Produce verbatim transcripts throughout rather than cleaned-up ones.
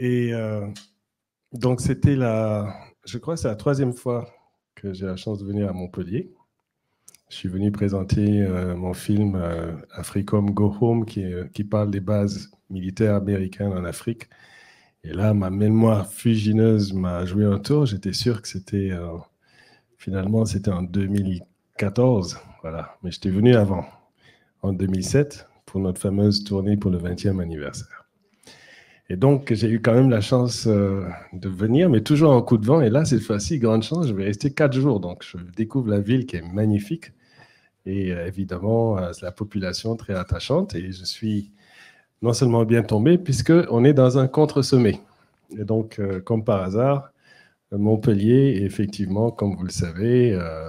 Et euh, donc, c'était la, je crois que c'est la troisième fois que j'ai la chance de venir à Montpellier. Je suis venu présenter euh, mon film euh, Africom Go Home, qui, est- qui parle des bases militaires américaines en Afrique. Et là, ma mémoire fuligineuse m'a joué un tour. J'étais sûr que c'était, euh, finalement, c'était en deux mille quatorze. Voilà. Mais j'étais venu avant, en deux mille sept, pour notre fameuse tournée pour le vingtième anniversaire. Et donc, j'ai eu quand même la chance euh, de venir, mais toujours en coup de vent. Et là, cette fois-ci, grande chance, je vais rester quatre jours. Donc, je découvre la ville qui est magnifique. Et euh, évidemment, euh, c'est la population très attachante. Et je suis non seulement bien tombé, puisqu'on est dans un contre-sommet. Et donc, euh, comme par hasard, Montpellier est effectivement, comme vous le savez, euh,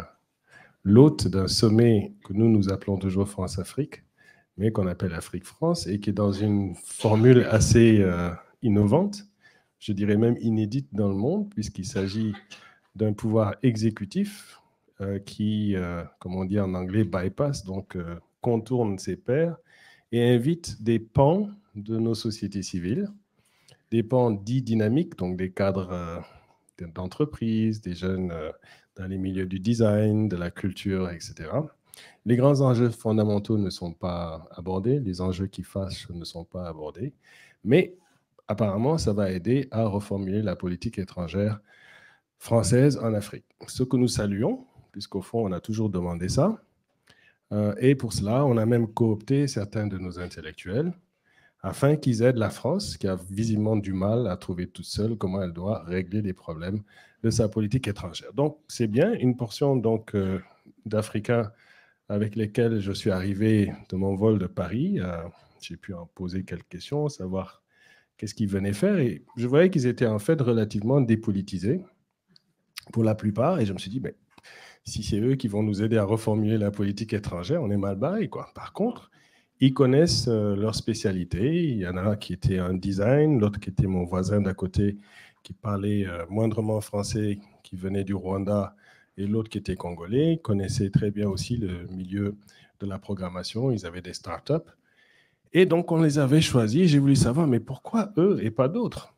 l'hôte d'un sommet que nous, nous appelons toujours France-Afrique, mais qu'on appelle Afrique-France, et qui est dans une formule assez euh, innovante, je dirais même inédite dans le monde, puisqu'il s'agit d'un pouvoir exécutif euh, qui, euh, comme on dit en anglais, bypass, donc euh, contourne ses pairs et invite des pans de nos sociétés civiles, des pans dits dynamiques, donc des cadres euh, d'entreprise, des jeunes euh, dans les milieux du design, de la culture, et cetera. Les grands enjeux fondamentaux ne sont pas abordés, les enjeux qui fâchent ne sont pas abordés, mais apparemment, ça va aider à reformuler la politique étrangère française en Afrique. Ce que nous saluons, puisqu'au fond, on a toujours demandé ça. Euh, et pour cela, on a même coopté certains de nos intellectuels afin qu'ils aident la France, qui a visiblement du mal à trouver toute seule comment elle doit régler les problèmes de sa politique étrangère. Donc, c'est bien une portion donc euh, d'Africains avec lesquels je suis arrivé de mon vol de Paris. Euh, j'ai pu en poser quelques questions, savoir qu'est-ce qu'ils venaient faire. Et je voyais qu'ils étaient en fait relativement dépolitisés pour la plupart. Et je me suis dit, mais si c'est eux qui vont nous aider à reformuler la politique étrangère, on est mal barré, quoi. Par contre, ils connaissent euh, leur spécialité. Il y en a un qui était un design, l'autre qui était mon voisin d'à côté, qui parlait euh, moindrement français, qui venait du Rwanda, et l'autre qui était congolais. Ils connaissaient très bien aussi le milieu de la programmation. Ils avaient des startups. Et donc, on les avait choisis. J'ai voulu savoir, mais pourquoi eux et pas d'autres?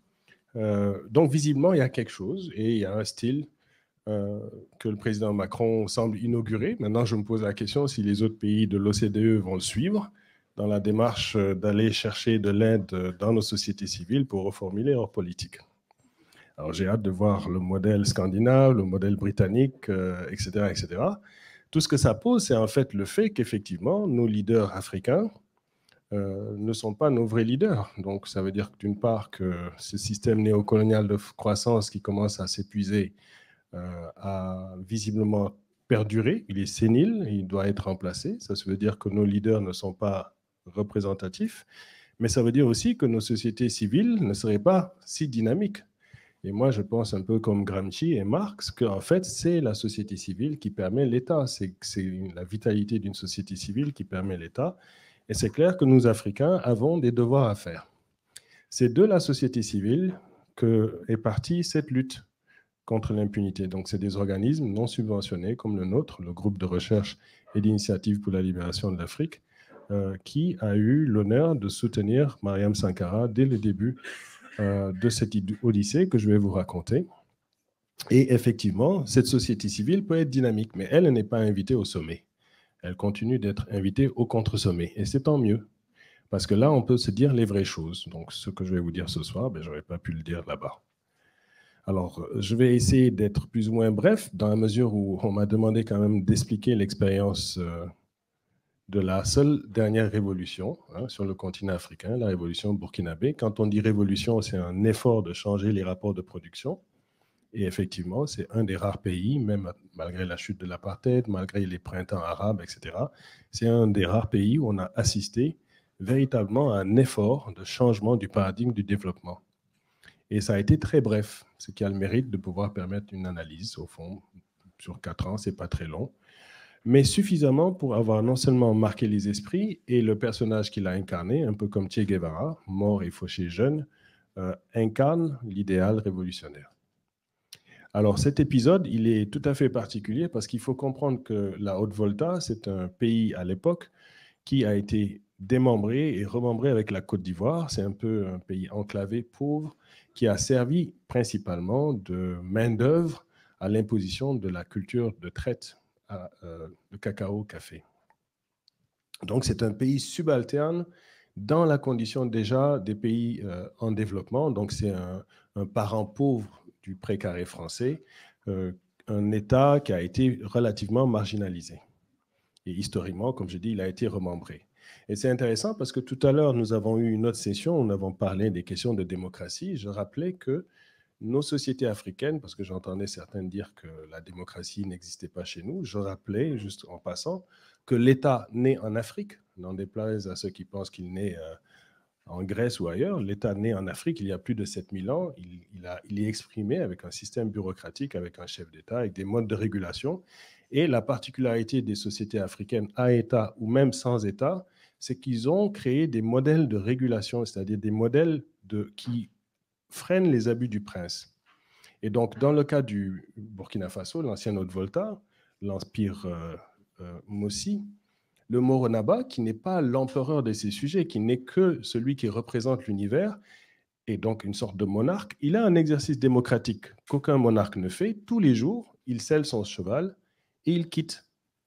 Euh, donc, visiblement, il y a quelque chose et il y a un style euh, que le président Macron semble inaugurer. Maintenant, je me pose la question si les autres pays de l'O C D E vont le suivre dans la démarche d'aller chercher de l'aide dans nos sociétés civiles pour reformuler leur politique. Alors, j'ai hâte de voir le modèle scandinave, le modèle britannique, euh, et cetera, et cetera. Tout ce que ça pose, c'est en fait le fait qu'effectivement, nos leaders africains euh, ne sont pas nos vrais leaders. Donc, ça veut dire d'une part que ce système néocolonial de croissance qui commence à s'épuiser euh, a visiblement perduré, il est sénile, il doit être remplacé. Ça veut dire que nos leaders ne sont pas représentatifs, mais ça veut dire aussi que nos sociétés civiles ne seraient pas si dynamiques. Et moi, je pense un peu comme Gramsci et Marx, qu'en fait, c'est la société civile qui permet l'État. C'est la vitalité d'une société civile qui permet l'État. Et c'est clair que nous, Africains, avons des devoirs à faire. C'est de la société civile que est partie cette lutte contre l'impunité. Donc, c'est des organismes non subventionnés comme le nôtre, le groupe de recherche et d'initiative pour la libération de l'Afrique, euh, qui a eu l'honneur de soutenir Mariam Sankara dès le début euh, de cette odyssée que je vais vous raconter. Et effectivement, cette société civile peut être dynamique, mais elle n'est pas invitée au sommet. Elle continue d'être invitée au contre-sommet. Et c'est tant mieux, parce que là, on peut se dire les vraies choses. Donc, ce que je vais vous dire ce soir, ben, je n'aurais pas pu le dire là-bas. Alors, je vais essayer d'être plus ou moins bref, dans la mesure où on m'a demandé quand même d'expliquer l'expérience euh, de la seule dernière révolution hein, sur le continent africain, la révolution burkinabé. Quand on dit révolution, c'est un effort de changer les rapports de production. Et effectivement, c'est un des rares pays, même malgré la chute de l'apartheid, malgré les printemps arabes, et cetera, c'est un des rares pays où on a assisté véritablement à un effort de changement du paradigme du développement. Et ça a été très bref, ce qui a le mérite de pouvoir permettre une analyse, au fond, sur quatre ans, c'est pas très long, mais suffisamment pour avoir non seulement marqué les esprits et le personnage qu'il a incarné, un peu comme Che Guevara, mort et fauché jeune, euh, incarne l'idéal révolutionnaire. Alors cet épisode, il est tout à fait particulier parce qu'il faut comprendre que la Haute-Volta, c'est un pays à l'époque qui a été démembré et remembré avec la Côte d'Ivoire. C'est un peu un pays enclavé, pauvre, qui a servi principalement de main-d'œuvre à l'imposition de la culture de traite à, euh, de cacao, café. Donc, c'est un pays subalterne dans la condition déjà des pays euh, en développement. Donc, c'est un, un parent pauvre du précaré français, euh, un État qui a été relativement marginalisé. Et historiquement, comme je dis, il a été remembré. Et c'est intéressant parce que tout à l'heure, nous avons eu une autre session, nous avons parlé des questions de démocratie. Je rappelais que nos sociétés africaines, parce que j'entendais certains dire que la démocratie n'existait pas chez nous, je rappelais, juste en passant, que l'État né en Afrique, n'en déplaise à ceux qui pensent qu'il naît euh, en Grèce ou ailleurs, l'État né en Afrique il y a plus de sept mille ans, il, il, a, il est exprimé avec un système bureaucratique, avec un chef d'État, avec des modes de régulation. Et la particularité des sociétés africaines à État ou même sans État, c'est qu'ils ont créé des modèles de régulation, c'est-à-dire des modèles de, qui freinent les abus du prince. Et donc, dans le cas du Burkina Faso, l'ancien Haute-Volta, l'empire euh, euh, Mossi, le Moronaba, qui n'est pas l'empereur de ces sujets, qui n'est que celui qui représente l'univers, et donc une sorte de monarque, il a un exercice démocratique qu'aucun monarque ne fait. Tous les jours, il selle son cheval et il quitte.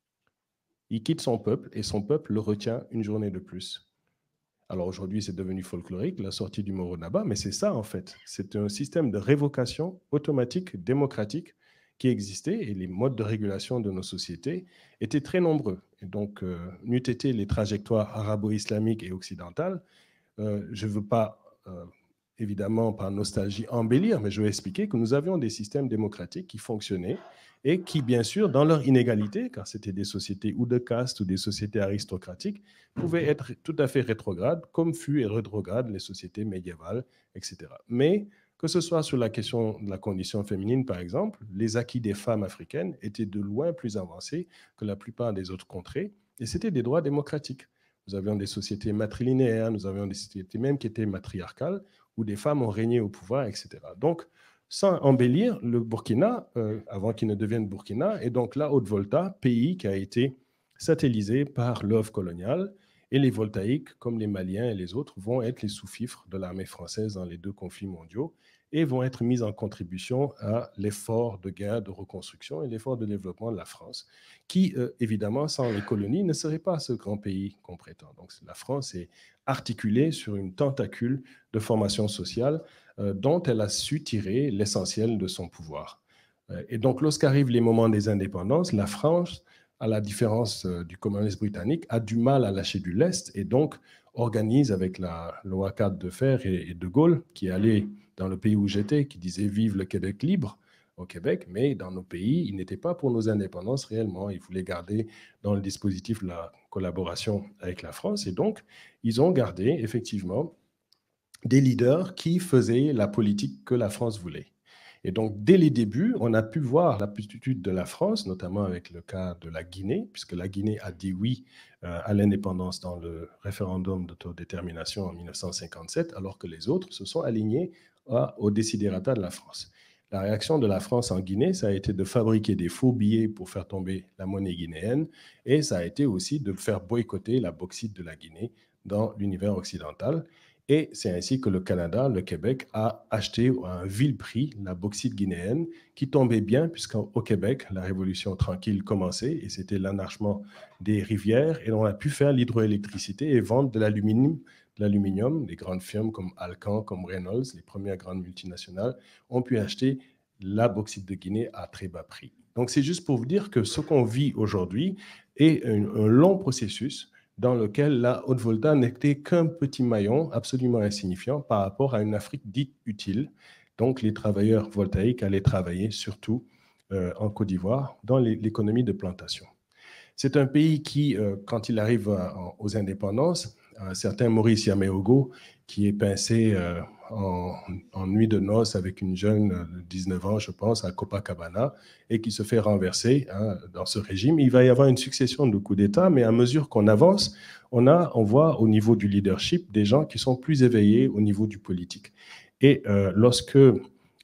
Il quitte son peuple et son peuple le retient une journée de plus. Alors aujourd'hui, c'est devenu folklorique, la sortie du Moronaba, mais c'est ça en fait. C'est un système de révocation automatique, démocratique, qui existait et les modes de régulation de nos sociétés étaient très nombreux. Et donc, euh, n'eût été les trajectoires arabo-islamiques et occidentales, euh, je ne veux pas, euh, évidemment, par nostalgie, embellir, mais je vais expliquer que nous avions des systèmes démocratiques qui fonctionnaient et qui, bien sûr, dans leur inégalité, car c'était des sociétés ou de caste ou des sociétés aristocratiques, pouvaient être tout à fait rétrogrades, comme fut et rétrogrades les sociétés médiévales, et cetera. Mais que ce soit sur la question de la condition féminine, par exemple, les acquis des femmes africaines étaient de loin plus avancés que la plupart des autres contrées, et c'était des droits démocratiques. Nous avions des sociétés matrilinéaires, nous avions des sociétés même qui étaient matriarcales, où des femmes ont régné au pouvoir, et cetera. Donc, sans embellir, le Burkina, euh, avant qu'il ne devienne Burkina, est donc la Haute-Volta, pays qui a été satellisé par l'œuvre coloniale, et les voltaïques, comme les Maliens et les autres, vont être les sous-fifres de l'armée française dans les deux conflits mondiaux et vont être mis en contribution à l'effort de guerre, de reconstruction et l'effort de développement de la France, qui, euh, évidemment, sans les colonies, ne serait pas ce grand pays qu'on prétend. Donc, la France est articulée sur une tentacule de formation sociale euh, dont elle a su tirer l'essentiel de son pouvoir. Euh, et donc, lorsqu'arrivent les moments des indépendances, la France, à la différence euh, du communisme britannique, a du mal à lâcher du lest et donc organise avec la loi quatre de fer et, et de Gaulle, qui est allé dans le pays où j'étais, qui disait « Vive le Québec libre », au Québec, mais dans nos pays, il n'était pas pour nos indépendances réellement. Ils voulaient garder dans le dispositif la collaboration avec la France. Et donc, ils ont gardé effectivement des leaders qui faisaient la politique que la France voulait. Et donc, dès les débuts, on a pu voir l'aptitude de la France, notamment avec le cas de la Guinée, puisque la Guinée a dit oui euh, à l'indépendance dans le référendum d'autodétermination en mille neuf cent cinquante-sept, alors que les autres se sont alignés à, au desiderata de la France. La réaction de la France en Guinée, ça a été de fabriquer des faux billets pour faire tomber la monnaie guinéenne, et ça a été aussi de faire boycotter la bauxite de la Guinée dans l'univers occidental. Et c'est ainsi que le Canada, le Québec, a acheté à un vil prix la bauxite guinéenne, qui tombait bien, puisqu'au Québec, la révolution tranquille commençait, et c'était l'anarchement des rivières, et on a pu faire l'hydroélectricité et vendre de l'aluminium, de l'aluminium. Les grandes firmes comme Alcan, comme Reynolds, les premières grandes multinationales, ont pu acheter la bauxite de Guinée à très bas prix. Donc c'est juste pour vous dire que ce qu'on vit aujourd'hui est un, un long processus dans lequel la Haute-Volta n'était qu'un petit maillon absolument insignifiant par rapport à une Afrique dite utile. Donc les travailleurs voltaïques allaient travailler surtout euh, en Côte d'Ivoire dans l'économie de plantation. C'est un pays qui, euh, quand il arrive à, aux indépendances, un certain Maurice Yaméogo, qui est pincé euh, en, en nuit de noces avec une jeune de dix-neuf ans, je pense, à Copacabana, et qui se fait renverser hein, dans ce régime. Il va y avoir une succession de coups d'État, mais à mesure qu'on avance, on, a, on voit au niveau du leadership des gens qui sont plus éveillés au niveau du politique. Et euh, lorsque euh,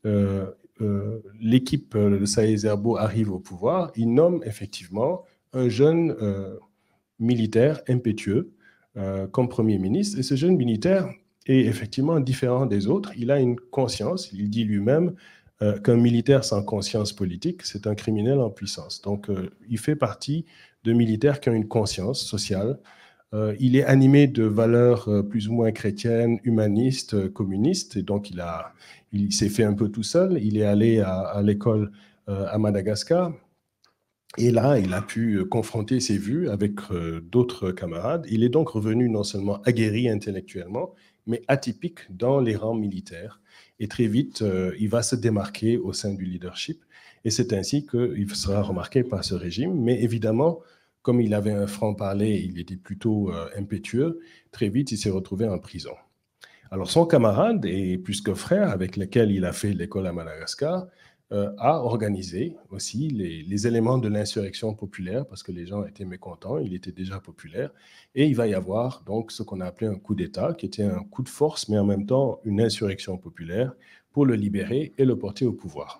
euh, l'équipe de Saïd Zerbo arrive au pouvoir, il nomme effectivement un jeune euh, militaire impétueux, euh, comme Premier ministre. Et ce jeune militaire est effectivement différent des autres. Il a une conscience, il dit lui-même euh, qu'un militaire sans conscience politique, c'est un criminel en puissance. Donc, euh, il fait partie de militaires qui ont une conscience sociale. Euh, il est animé de valeurs euh, plus ou moins chrétiennes, humanistes, euh, communistes, et donc il, a, il s'est fait un peu tout seul. Il est allé à, à l'école euh, à Madagascar, et là, il a pu confronter ses vues avec euh, d'autres camarades. Il est donc revenu non seulement aguerri intellectuellement, mais atypique dans les rangs militaires. Et très vite, euh, il va se démarquer au sein du leadership, et c'est ainsi qu'il sera remarqué par ce régime. Mais évidemment, comme il avait un franc-parler, il était plutôt euh, impétueux, très vite, il s'est retrouvé en prison. Alors, son camarade, et plus que frère, avec lequel il a fait l'école à Madagascar, euh, a organisé aussi les, les éléments de l'insurrection populaire, parce que les gens étaient mécontents, il était déjà populaire, et il va y avoir donc ce qu'on a appelé un coup d'État, qui était un coup de force, mais en même temps une insurrection populaire, pour le libérer et le porter au pouvoir.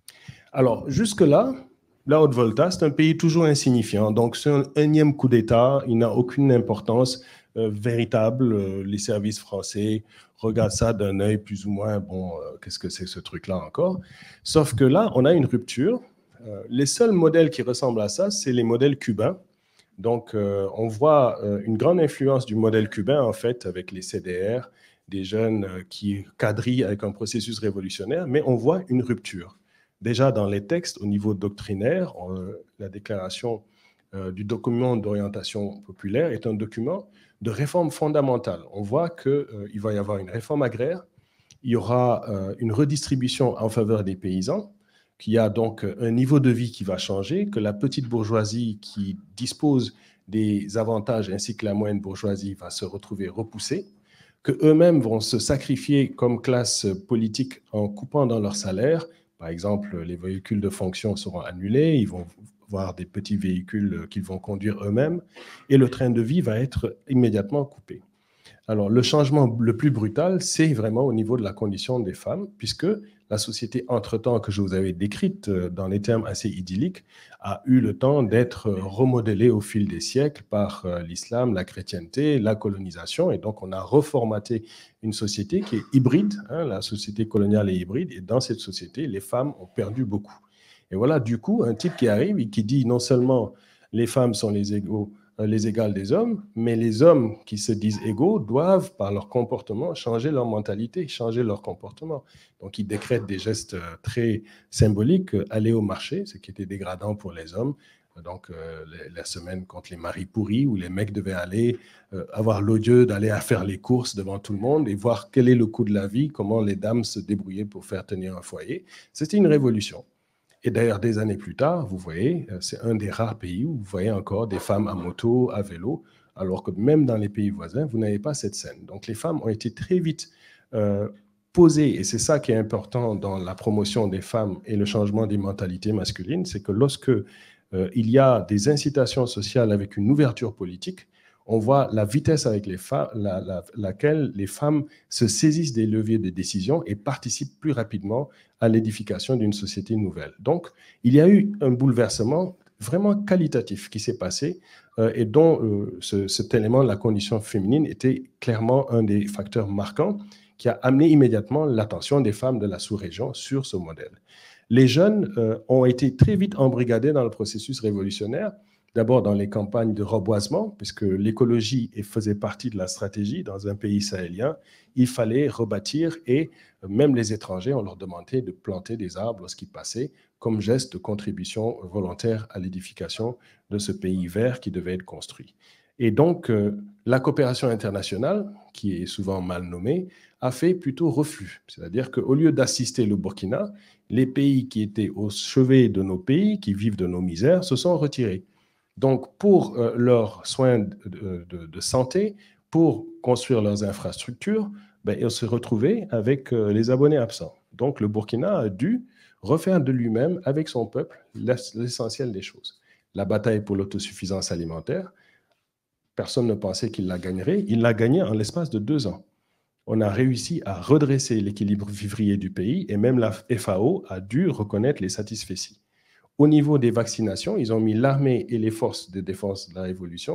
Alors, jusque-là, la Haute-Volta, c'est un pays toujours insignifiant. Donc, c'est un énième coup d'État. Il n'a aucune importance euh, véritable. Euh, les services français regardent ça d'un œil plus ou moins, bon, euh, qu'est-ce que c'est ce truc-là encore? Sauf que là, on a une rupture. Euh, les seuls modèles qui ressemblent à ça, c'est les modèles cubains. Donc, euh, on voit euh, une grande influence du modèle cubain, en fait, avec les C D R, des jeunes euh, qui quadrillent avec un processus révolutionnaire, mais on voit une rupture. Déjà dans les textes, au niveau doctrinaire, euh, la déclaration euh, du document d'orientation populaire est un document de réforme fondamentale. On voit qu'il euh, va y avoir une réforme agraire, il y aura euh, une redistribution en faveur des paysans, qu'il y a donc un niveau de vie qui va changer, que la petite bourgeoisie qui dispose des avantages ainsi que la moyenne bourgeoisie va se retrouver repoussée, qu'eux-mêmes vont se sacrifier comme classe politique en coupant dans leur salaire. Par exemple, les véhicules de fonction seront annulés, ils vont voir des petits véhicules qu'ils vont conduire eux-mêmes, et le train de vie va être immédiatement coupé. Alors, le changement le plus brutal, c'est vraiment au niveau de la condition des femmes, puisque la société entre-temps que je vous avais décrite dans des termes assez idylliques a eu le temps d'être remodelée au fil des siècles par l'islam, la chrétienté, la colonisation. Et donc, on a reformaté une société qui est hybride. Hein, la société coloniale est hybride. Et dans cette société, les femmes ont perdu beaucoup. Et voilà, du coup, un type qui arrive et qui dit non seulement les femmes sont les égaux, les égales des hommes, mais les hommes qui se disent égaux doivent, par leur comportement, changer leur mentalité, changer leur comportement. Donc, ils décrètent des gestes très symboliques, aller au marché, ce qui était dégradant pour les hommes. Donc, euh, la semaine contre les maris pourris, où les mecs devaient aller euh, avoir l'odieux d'aller à faire les courses devant tout le monde et voir quel est le coût de la vie, comment les dames se débrouillaient pour faire tenir un foyer. C'était une révolution. Et d'ailleurs, des années plus tard, vous voyez, c'est un des rares pays où vous voyez encore des femmes à moto, à vélo, alors que même dans les pays voisins, vous n'avez pas cette scène. Donc les femmes ont été très vite euh, posées, et c'est ça qui est important dans la promotion des femmes et le changement des mentalités masculines, c'est que lorsque euh, il y a des incitations sociales avec une ouverture politique, on voit la vitesse avec les femmes, la, la, laquelle les femmes se saisissent des leviers de décision et participent plus rapidement à l'édification d'une société nouvelle. Donc, il y a eu un bouleversement vraiment qualitatif qui s'est passé euh, et dont euh, ce, cet élément de la condition féminine était clairement un des facteurs marquants qui a amené immédiatement l'attention des femmes de la sous-région sur ce modèle. Les jeunes euh, ont été très vite embrigadés dans le processus révolutionnaire. D'abord dans les campagnes de reboisement, puisque l'écologie faisait partie de la stratégie dans un pays sahélien, il fallait rebâtir et même les étrangers, on leur demandait de planter des arbres lorsqu'ils passaient comme geste de contribution volontaire à l'édification de ce pays vert qui devait être construit. Et donc, euh, la coopération internationale, qui est souvent mal nommée, a fait plutôt reflux. C'est-à-dire qu'au lieu d'assister le Burkina, les pays qui étaient au chevet de nos pays, qui vivent de nos misères, se sont retirés. Donc, pour euh, leurs soins de, de, de santé, pour construire leurs infrastructures, ben, ils se retrouvaient avec euh, les abonnés absents. Donc, le Burkina a dû refaire de lui-même, avec son peuple, l'essentiel des choses. La bataille pour l'autosuffisance alimentaire, personne ne pensait qu'il la gagnerait. Il l'a gagnée en l'espace de deux ans. On a réussi à redresser l'équilibre vivrier du pays et même la F A O a dû reconnaître les satisfecits. Au niveau des vaccinations, ils ont mis l'armée et les forces de défense de la Révolution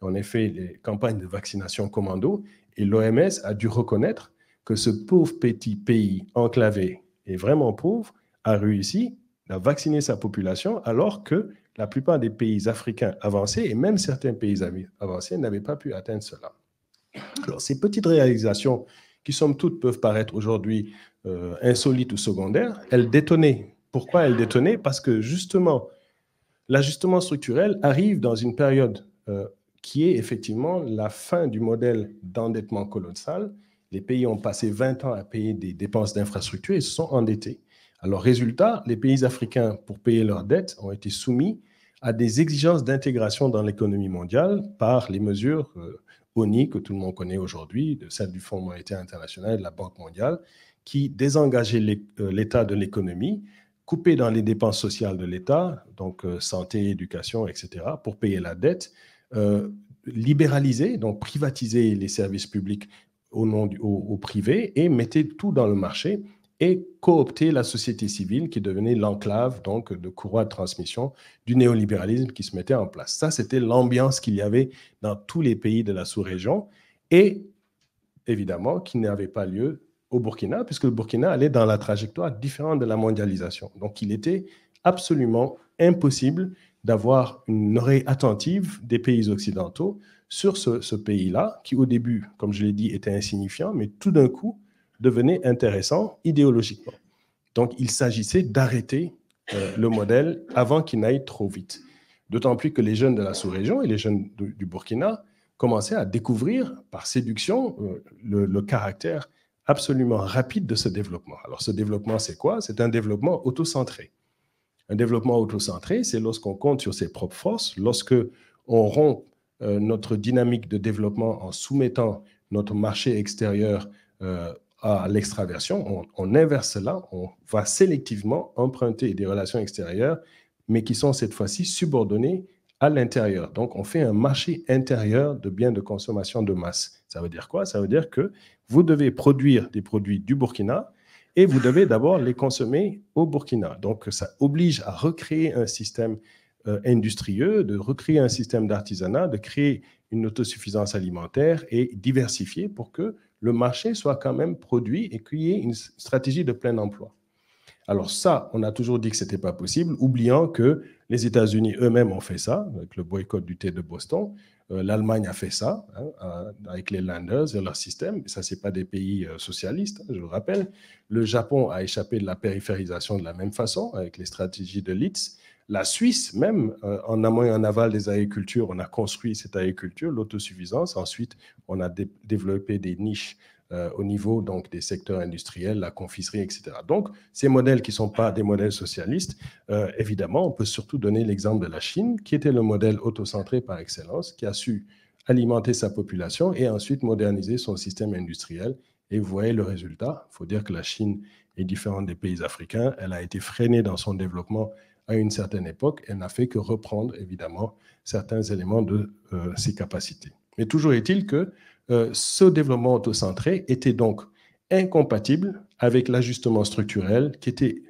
On a fait les campagnes de vaccination commando et l'O M S a dû reconnaître que ce pauvre petit pays enclavé et vraiment pauvre a réussi à vacciner sa population alors que la plupart des pays africains avancés et même certains pays avancés n'avaient pas pu atteindre cela. Alors, ces petites réalisations qui, somme toute, peuvent paraître aujourd'hui euh, insolites ou secondaires, elles détonnaient. Pourquoi elles détonnaient? Parce que justement, l'ajustement structurel arrive dans une période euh, qui est effectivement la fin du modèle d'endettement colossal. Les pays ont passé vingt ans à payer des dépenses d'infrastructure et se sont endettés. Alors, résultat, les pays africains, pour payer leurs dettes, ont été soumis à des exigences d'intégration dans l'économie mondiale par les mesures euh, O N I que tout le monde connaît aujourd'hui, de celle du Fonds monétaire international et de la Banque mondiale, qui désengageaient l'État de l'économie, couper dans les dépenses sociales de l'État, donc euh, santé, éducation, et cetera, pour payer la dette, euh, libéraliser, donc privatiser les services publics au nom du, au, au privé et mettez tout dans le marché et coopter la société civile qui devenait l'enclave donc de courroie de transmission du néolibéralisme qui se mettait en place. Ça, c'était l'ambiance qu'il y avait dans tous les pays de la sous-région et évidemment qui n'avait pas lieu au Burkina, puisque le Burkina allait dans la trajectoire différente de la mondialisation. Donc, il était absolument impossible d'avoir une oreille attentive des pays occidentaux sur ce, ce pays-là, qui au début, comme je l'ai dit, était insignifiant, mais tout d'un coup devenait intéressant idéologiquement. Donc, il s'agissait d'arrêter euh, le modèle avant qu'il n'aille trop vite. D'autant plus que les jeunes de la sous-région et les jeunes du, du Burkina commençaient à découvrir par séduction euh, le, le caractère absolument rapide de ce développement. Alors, ce développement, c'est quoi? C'est un développement autocentré. Un développement autocentré, c'est lorsqu'on compte sur ses propres forces, lorsque on rompt euh, notre dynamique de développement en soumettant notre marché extérieur euh, à l'extraversion, on, on inverse cela, on va sélectivement emprunter des relations extérieures, mais qui sont cette fois-ci subordonnées à l'intérieur. Donc, on fait un marché intérieur de biens de consommation de masse. Ça veut dire quoi? Ça veut dire que vous devez produire des produits du Burkina et vous devez d'abord les consommer au Burkina. Donc, ça oblige à recréer un système euh, industrieux, de recréer un système d'artisanat, de créer une autosuffisance alimentaire et diversifier pour que le marché soit quand même produit et qu'il y ait une stratégie de plein emploi. Alors ça, on a toujours dit que ce n'était pas possible, oubliant que les États-Unis eux-mêmes ont fait ça, avec le boycott du thé de Boston. Euh, L'Allemagne a fait ça, hein, avec les Landers et leur système. Ça, ce n'est pas des pays euh, socialistes, hein, je le rappelle. Le Japon a échappé de la périphérisation de la même façon, avec les stratégies de Litz. La Suisse, même, euh, en amont et en aval des agricultures, on a construit cette agriculture, l'autosuffisance. Ensuite, on a dé développé des niches Euh, au niveau donc, des secteurs industriels, la confiserie, et cetera. Donc, ces modèles qui ne sont pas des modèles socialistes, euh, évidemment, on peut surtout donner l'exemple de la Chine, qui était le modèle autocentré par excellence, qui a su alimenter sa population et ensuite moderniser son système industriel. Et vous voyez le résultat. Il faut dire que la Chine est différente des pays africains. Elle a été freinée dans son développement à une certaine époque. Elle n'a fait que reprendre, évidemment, certains éléments de euh, ses capacités. Mais toujours est-il que Euh, ce développement autocentré était donc incompatible avec l'ajustement structurel qui était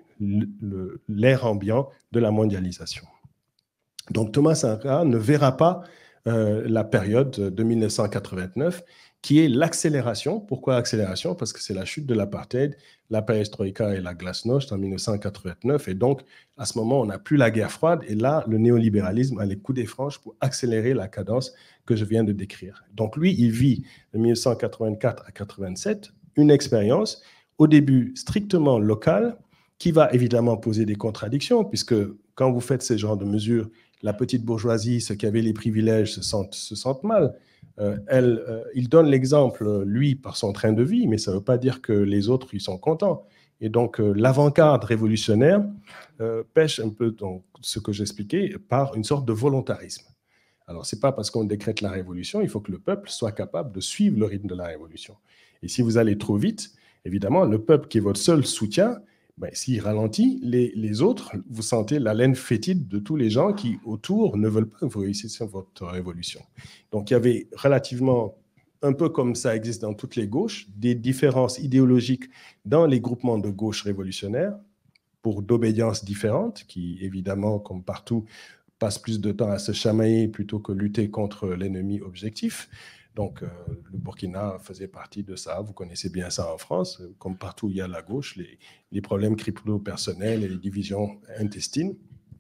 l'air ambiant de la mondialisation. Donc Thomas Sankara ne verra pas euh, la période de mille neuf cent quatre-vingt-neuf qui est l'accélération. Pourquoi accélération? Parce que c'est la chute de l'apartheid, la perestroïka et la glasnost en mille neuf cent quatre-vingt-neuf. Et donc, à ce moment, on n'a plus la guerre froide. Et là, le néolibéralisme a les coups des franches pour accélérer la cadence que je viens de décrire. Donc, lui, il vit de mille neuf cent quatre-vingt-quatre à quatre-vingt-sept une expérience, au début strictement locale, qui va évidemment poser des contradictions, puisque quand vous faites ce genre de mesures, la petite bourgeoisie, ceux qui avaient les privilèges, se sentent, se sentent mal. Euh, elle, euh, il donne l'exemple, lui, par son train de vie, mais ça ne veut pas dire que les autres, ils sont contents. Et donc, euh, l'avant-garde révolutionnaire euh, pêche un peu dans ce que j'expliquais par une sorte de volontarisme. Alors, ce n'est pas parce qu'on décrète la révolution, il faut que le peuple soit capable de suivre le rythme de la révolution. Et si vous allez trop vite, évidemment, le peuple qui est votre seul soutien, ben, s'il ralentit, les, les autres, vous sentez la laine fétide de tous les gens qui, autour, ne veulent pas que vous réussissiez votre révolution. Donc, il y avait relativement, un peu comme ça existe dans toutes les gauches, des différences idéologiques dans les groupements de gauche révolutionnaires pour d'obédiences différentes, qui, évidemment, comme partout, passent plus de temps à se chamailler plutôt que lutter contre l'ennemi objectif. Donc, euh, le Burkina faisait partie de ça. Vous connaissez bien ça en France. Comme partout où il y a la gauche, les, les problèmes crypto-personnels et les divisions intestines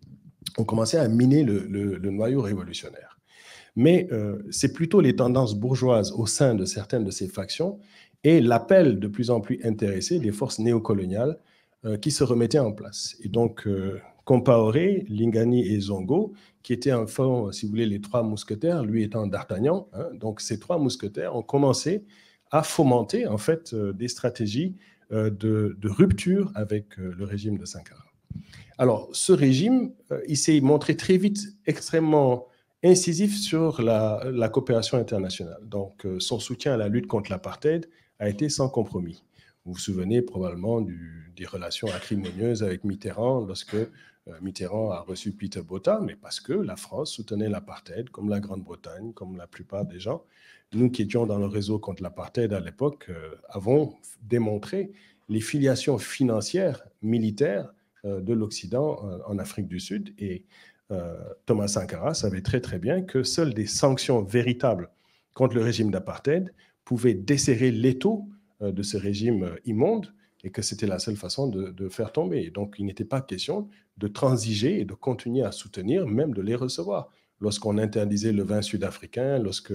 ont commencé à miner le, le, le noyau révolutionnaire. Mais euh, c'est plutôt les tendances bourgeoises au sein de certaines de ces factions et l'appel de plus en plus intéressé des forces néocoloniales euh, qui se remettaient en place. Et donc, euh, Compaoré, Lingani et Zongo, qui étaient en fond, si vous voulez, les trois mousquetaires, lui étant d'Artagnan, hein, donc ces trois mousquetaires ont commencé à fomenter en fait euh, des stratégies euh, de, de rupture avec euh, le régime de Sankara. Alors, ce régime, euh, il s'est montré très vite extrêmement incisif sur la, la coopération internationale. Donc, euh, son soutien à la lutte contre l'apartheid a été sans compromis. Vous vous souvenez probablement du, des relations acrimonieuses avec Mitterrand lorsque euh, Mitterrand a reçu Peter Botha, mais parce que la France soutenait l'apartheid, comme la Grande-Bretagne, comme la plupart des gens. Nous qui étions dans le réseau contre l'apartheid à l'époque euh, avons démontré les filiations financières, militaires euh, de l'Occident euh, en Afrique du Sud. Et euh, Thomas Sankara savait très très bien que seules des sanctions véritables contre le régime d'apartheid pouvaient desserrer l'étau de ce régime immonde et que c'était la seule façon de, de faire tomber. Et donc, il n'était pas question de transiger et de continuer à soutenir, même de les recevoir. Lorsqu'on interdisait le vin sud-africain, lorsqu'on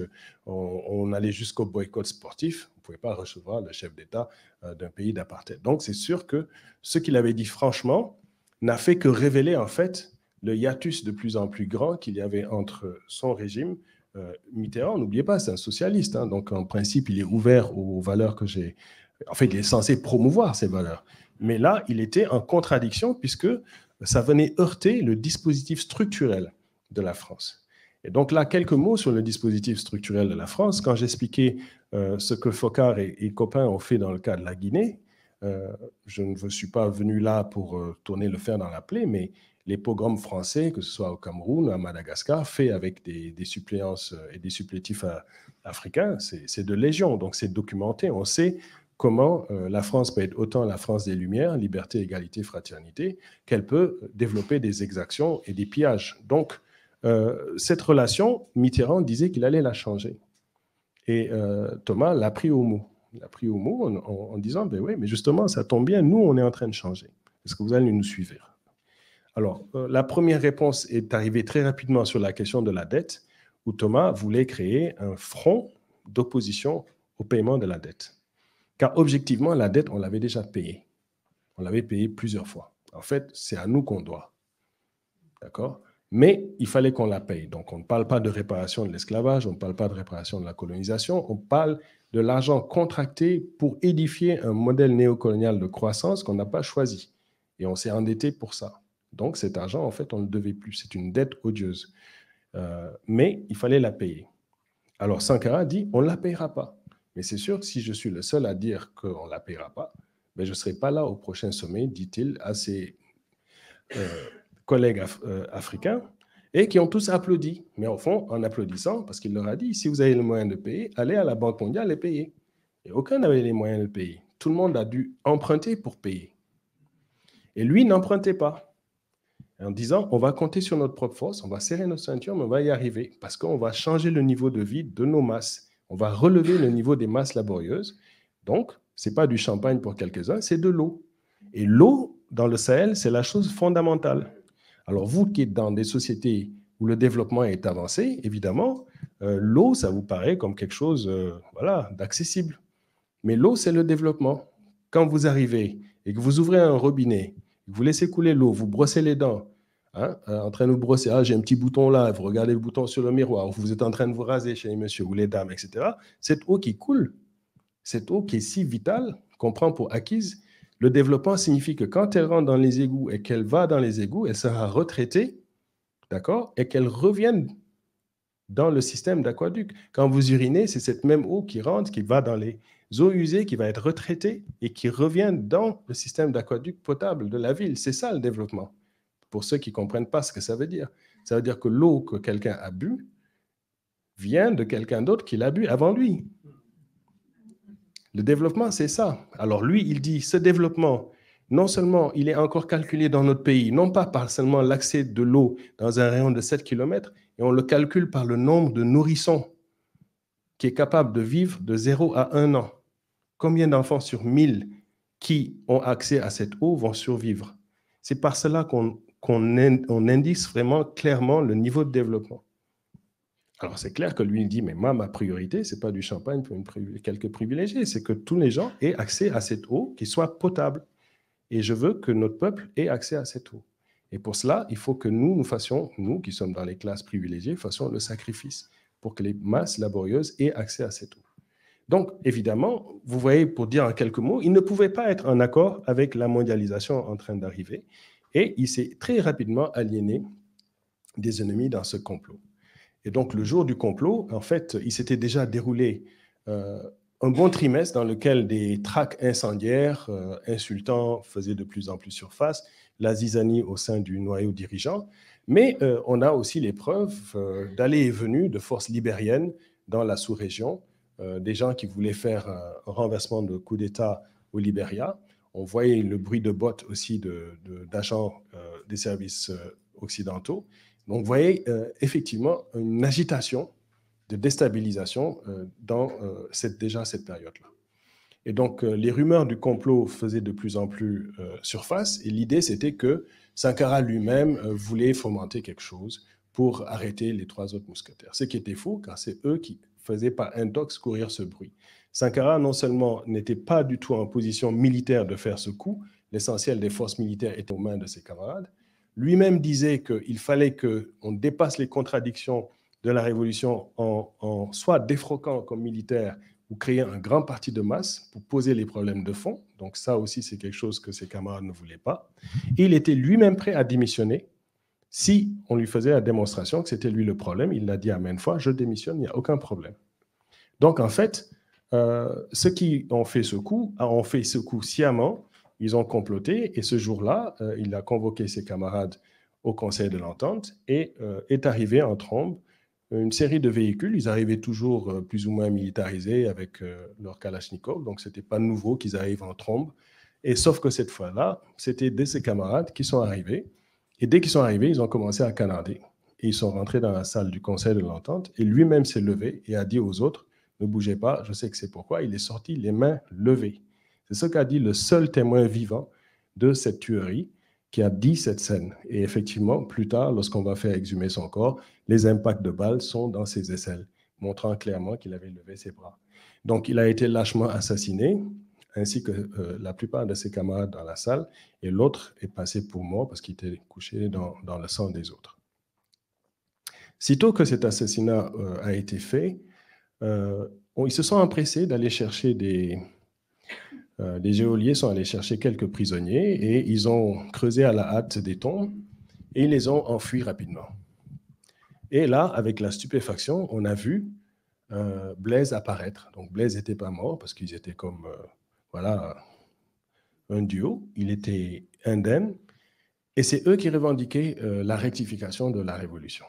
on allait jusqu'au boycott sportif, vous ne pouvez pas recevoir le chef d'État euh, d'un pays d'apartheid. Donc, c'est sûr que ce qu'il avait dit franchement n'a fait que révéler, en fait, le hiatus de plus en plus grand qu'il y avait entre son régime. Euh, Mitterrand, n'oubliez pas, c'est un socialiste, hein, donc en principe, il est ouvert aux valeurs que j'ai... En fait, il est censé promouvoir ces valeurs. Mais là, il était en contradiction puisque ça venait heurter le dispositif structurel de la France. Et donc là, quelques mots sur le dispositif structurel de la France. Quand j'expliquais euh, ce que Foccart et, et Copain ont fait dans le cas de la Guinée, euh, je ne suis pas venu là pour euh, tourner le fer dans la plaie, mais les pogroms français, que ce soit au Cameroun, à Madagascar, faits avec des, des suppléances et des supplétifs à, africains, c'est de légion. Donc c'est documenté. On sait comment euh, la France peut être autant la France des Lumières, liberté, égalité, fraternité, qu'elle peut développer des exactions et des pillages. Donc, euh, cette relation, Mitterrand disait qu'il allait la changer. Et euh, Thomas l'a pris au mot. Il l'a pris au mot en, en, en disant, ben oui, mais justement, ça tombe bien, nous, on est en train de changer. Est-ce que vous allez nous suivre? Alors, euh, la première réponse est arrivée très rapidement sur la question de la dette, où Thomas voulait créer un front d'opposition au paiement de la dette. Car objectivement, la dette, on l'avait déjà payée. On l'avait payée plusieurs fois. En fait, c'est à nous qu'on doit. D'accord? Mais il fallait qu'on la paye. Donc, on ne parle pas de réparation de l'esclavage, on ne parle pas de réparation de la colonisation, on parle de l'argent contracté pour édifier un modèle néocolonial de croissance qu'on n'a pas choisi. Et on s'est endetté pour ça. Donc, cet argent, en fait, on ne le devait plus. C'est une dette odieuse. Euh, mais il fallait la payer. Alors, Sankara dit, on ne la payera pas. Mais c'est sûr que si je suis le seul à dire qu'on ne la payera pas, ben je ne serai pas là au prochain sommet, dit-il à ses euh, collègues af euh, africains, et qui ont tous applaudi. Mais au fond, en applaudissant, parce qu'il leur a dit, si vous avez les moyens de payer, allez à la Banque mondiale et payez. Et aucun n'avait les moyens de payer. Tout le monde a dû emprunter pour payer. Et lui n'empruntait pas. En disant, on va compter sur notre propre force, on va serrer nos ceintures, mais on va y arriver, parce qu'on va changer le niveau de vie de nos masses. On va relever le niveau des masses laborieuses. Donc, ce n'est pas du champagne pour quelques-uns, c'est de l'eau. Et l'eau, dans le Sahel, c'est la chose fondamentale. Alors, vous qui êtes dans des sociétés où le développement est avancé, évidemment, euh, l'eau, ça vous paraît comme quelque chose euh, voilà, d'accessible. Mais l'eau, c'est le développement. Quand vous arrivez et que vous ouvrez un robinet, vous laissez couler l'eau, vous brossez les dents, hein, en train de vous brosser, ah, j'ai un petit bouton là, vous regardez le bouton sur le miroir, vous êtes en train de vous raser chez les messieurs ou les dames, et cetera. Cette eau qui coule, cette eau qui est si vitale, qu'on prend pour acquise, le développement signifie que quand elle rentre dans les égouts et qu'elle va dans les égouts, elle sera retraitée, d'accord, et qu'elle revienne dans le système d'aquaduc. Quand vous urinez, c'est cette même eau qui rentre, qui va dans les eaux usées, qui va être retraitée et qui revient dans le système d'aquaduc potable de la ville. C'est ça le développement. Pour ceux qui ne comprennent pas ce que ça veut dire. Ça veut dire que l'eau que quelqu'un a bu vient de quelqu'un d'autre qui l'a bu avant lui. Le développement, c'est ça. Alors lui, il dit, ce développement, non seulement il est encore calculé dans notre pays, non pas par seulement l'accès de l'eau dans un rayon de sept kilomètres, et on le calcule par le nombre de nourrissons qui est capable de vivre de zéro à un an. Combien d'enfants sur mille qui ont accès à cette eau vont survivre? C'est par cela qu'on qu'on on indique vraiment clairement le niveau de développement. Alors, c'est clair que lui, il dit, mais moi, ma priorité, ce n'est pas du champagne pour une, quelques privilégiés, c'est que tous les gens aient accès à cette eau qui soit potable. Et je veux que notre peuple ait accès à cette eau. Et pour cela, il faut que nous, nous fassions, nous qui sommes dans les classes privilégiées, fassions le sacrifice pour que les masses laborieuses aient accès à cette eau. Donc, évidemment, vous voyez, pour dire en quelques mots, il ne pouvait pas être en accord avec la mondialisation en train d'arriver. Et il s'est très rapidement aliéné des ennemis dans ce complot. Et donc, le jour du complot, en fait, il s'était déjà déroulé euh, un bon trimestre dans lequel des tracts incendiaires, euh, insultants, faisaient de plus en plus surface, la zizanie au sein du noyau dirigeant. Mais euh, on a aussi les preuves euh, d'allées et venues de forces libériennes dans la sous-région, euh, des gens qui voulaient faire un, un renversement de coup d'État au Libéria. On voyait le bruit de bottes aussi de, de, d'agents euh, des services euh, occidentaux. Donc, vous voyez euh, effectivement une agitation de déstabilisation euh, dans euh, cette, déjà cette période-là. Et donc, euh, les rumeurs du complot faisaient de plus en plus euh, surface, et l'idée, c'était que Sankara lui-même euh, voulait fomenter quelque chose pour arrêter les trois autres mousquetaires. Ce qui était faux, car c'est eux qui faisaient par intox courir ce bruit. Sankara, non seulement n'était pas du tout en position militaire de faire ce coup, l'essentiel des forces militaires était aux mains de ses camarades, lui-même disait qu'il fallait qu'on dépasse les contradictions de la Révolution en, en soit défroquant comme militaire ou créer un grand parti de masse pour poser les problèmes de fond. Donc ça aussi, c'est quelque chose que ses camarades ne voulaient pas. Et il était lui-même prêt à démissionner si on lui faisait la démonstration que c'était lui le problème. Il l'a dit à maintes fois, je démissionne, il n'y a aucun problème. Donc en fait, euh, ceux qui ont fait ce coup ont fait ce coup sciemment. Ils ont comploté et ce jour-là, euh, il a convoqué ses camarades au Conseil de l'Entente et euh, est arrivé en trombe une série de véhicules. Ils arrivaient toujours euh, plus ou moins militarisés avec euh, leur Kalachnikov, donc ce n'était pas nouveau qu'ils arrivent en trombe. Et sauf que cette fois-là, c'était de ses camarades qui sont arrivés. Et dès qu'ils sont arrivés, ils ont commencé à canarder. Et ils sont rentrés dans la salle du Conseil de l'Entente et lui-même s'est levé et a dit aux autres, ne bougez pas, je sais que c'est pourquoi. Il est sorti les mains levées. C'est ce qu'a dit le seul témoin vivant de cette tuerie qui a dit cette scène. Et effectivement, plus tard, lorsqu'on va faire exhumer son corps, les impacts de balles sont dans ses aisselles, montrant clairement qu'il avait levé ses bras. Donc, il a été lâchement assassiné, ainsi que euh, la plupart de ses camarades dans la salle, et l'autre est passé pour mort parce qu'il était couché dans, dans le sang des autres. Sitôt que cet assassinat euh, a été fait, euh, on, ils se sont empressés d'aller chercher des... Euh, les geôliers sont allés chercher quelques prisonniers et ils ont creusé à la hâte des tombes et ils les ont enfuis rapidement. Et là, avec la stupéfaction, on a vu euh, Blaise apparaître. Donc Blaise n'était pas mort parce qu'ils étaient comme euh, voilà, un duo. Il était indemne et c'est eux qui revendiquaient euh, la rectification de la Révolution.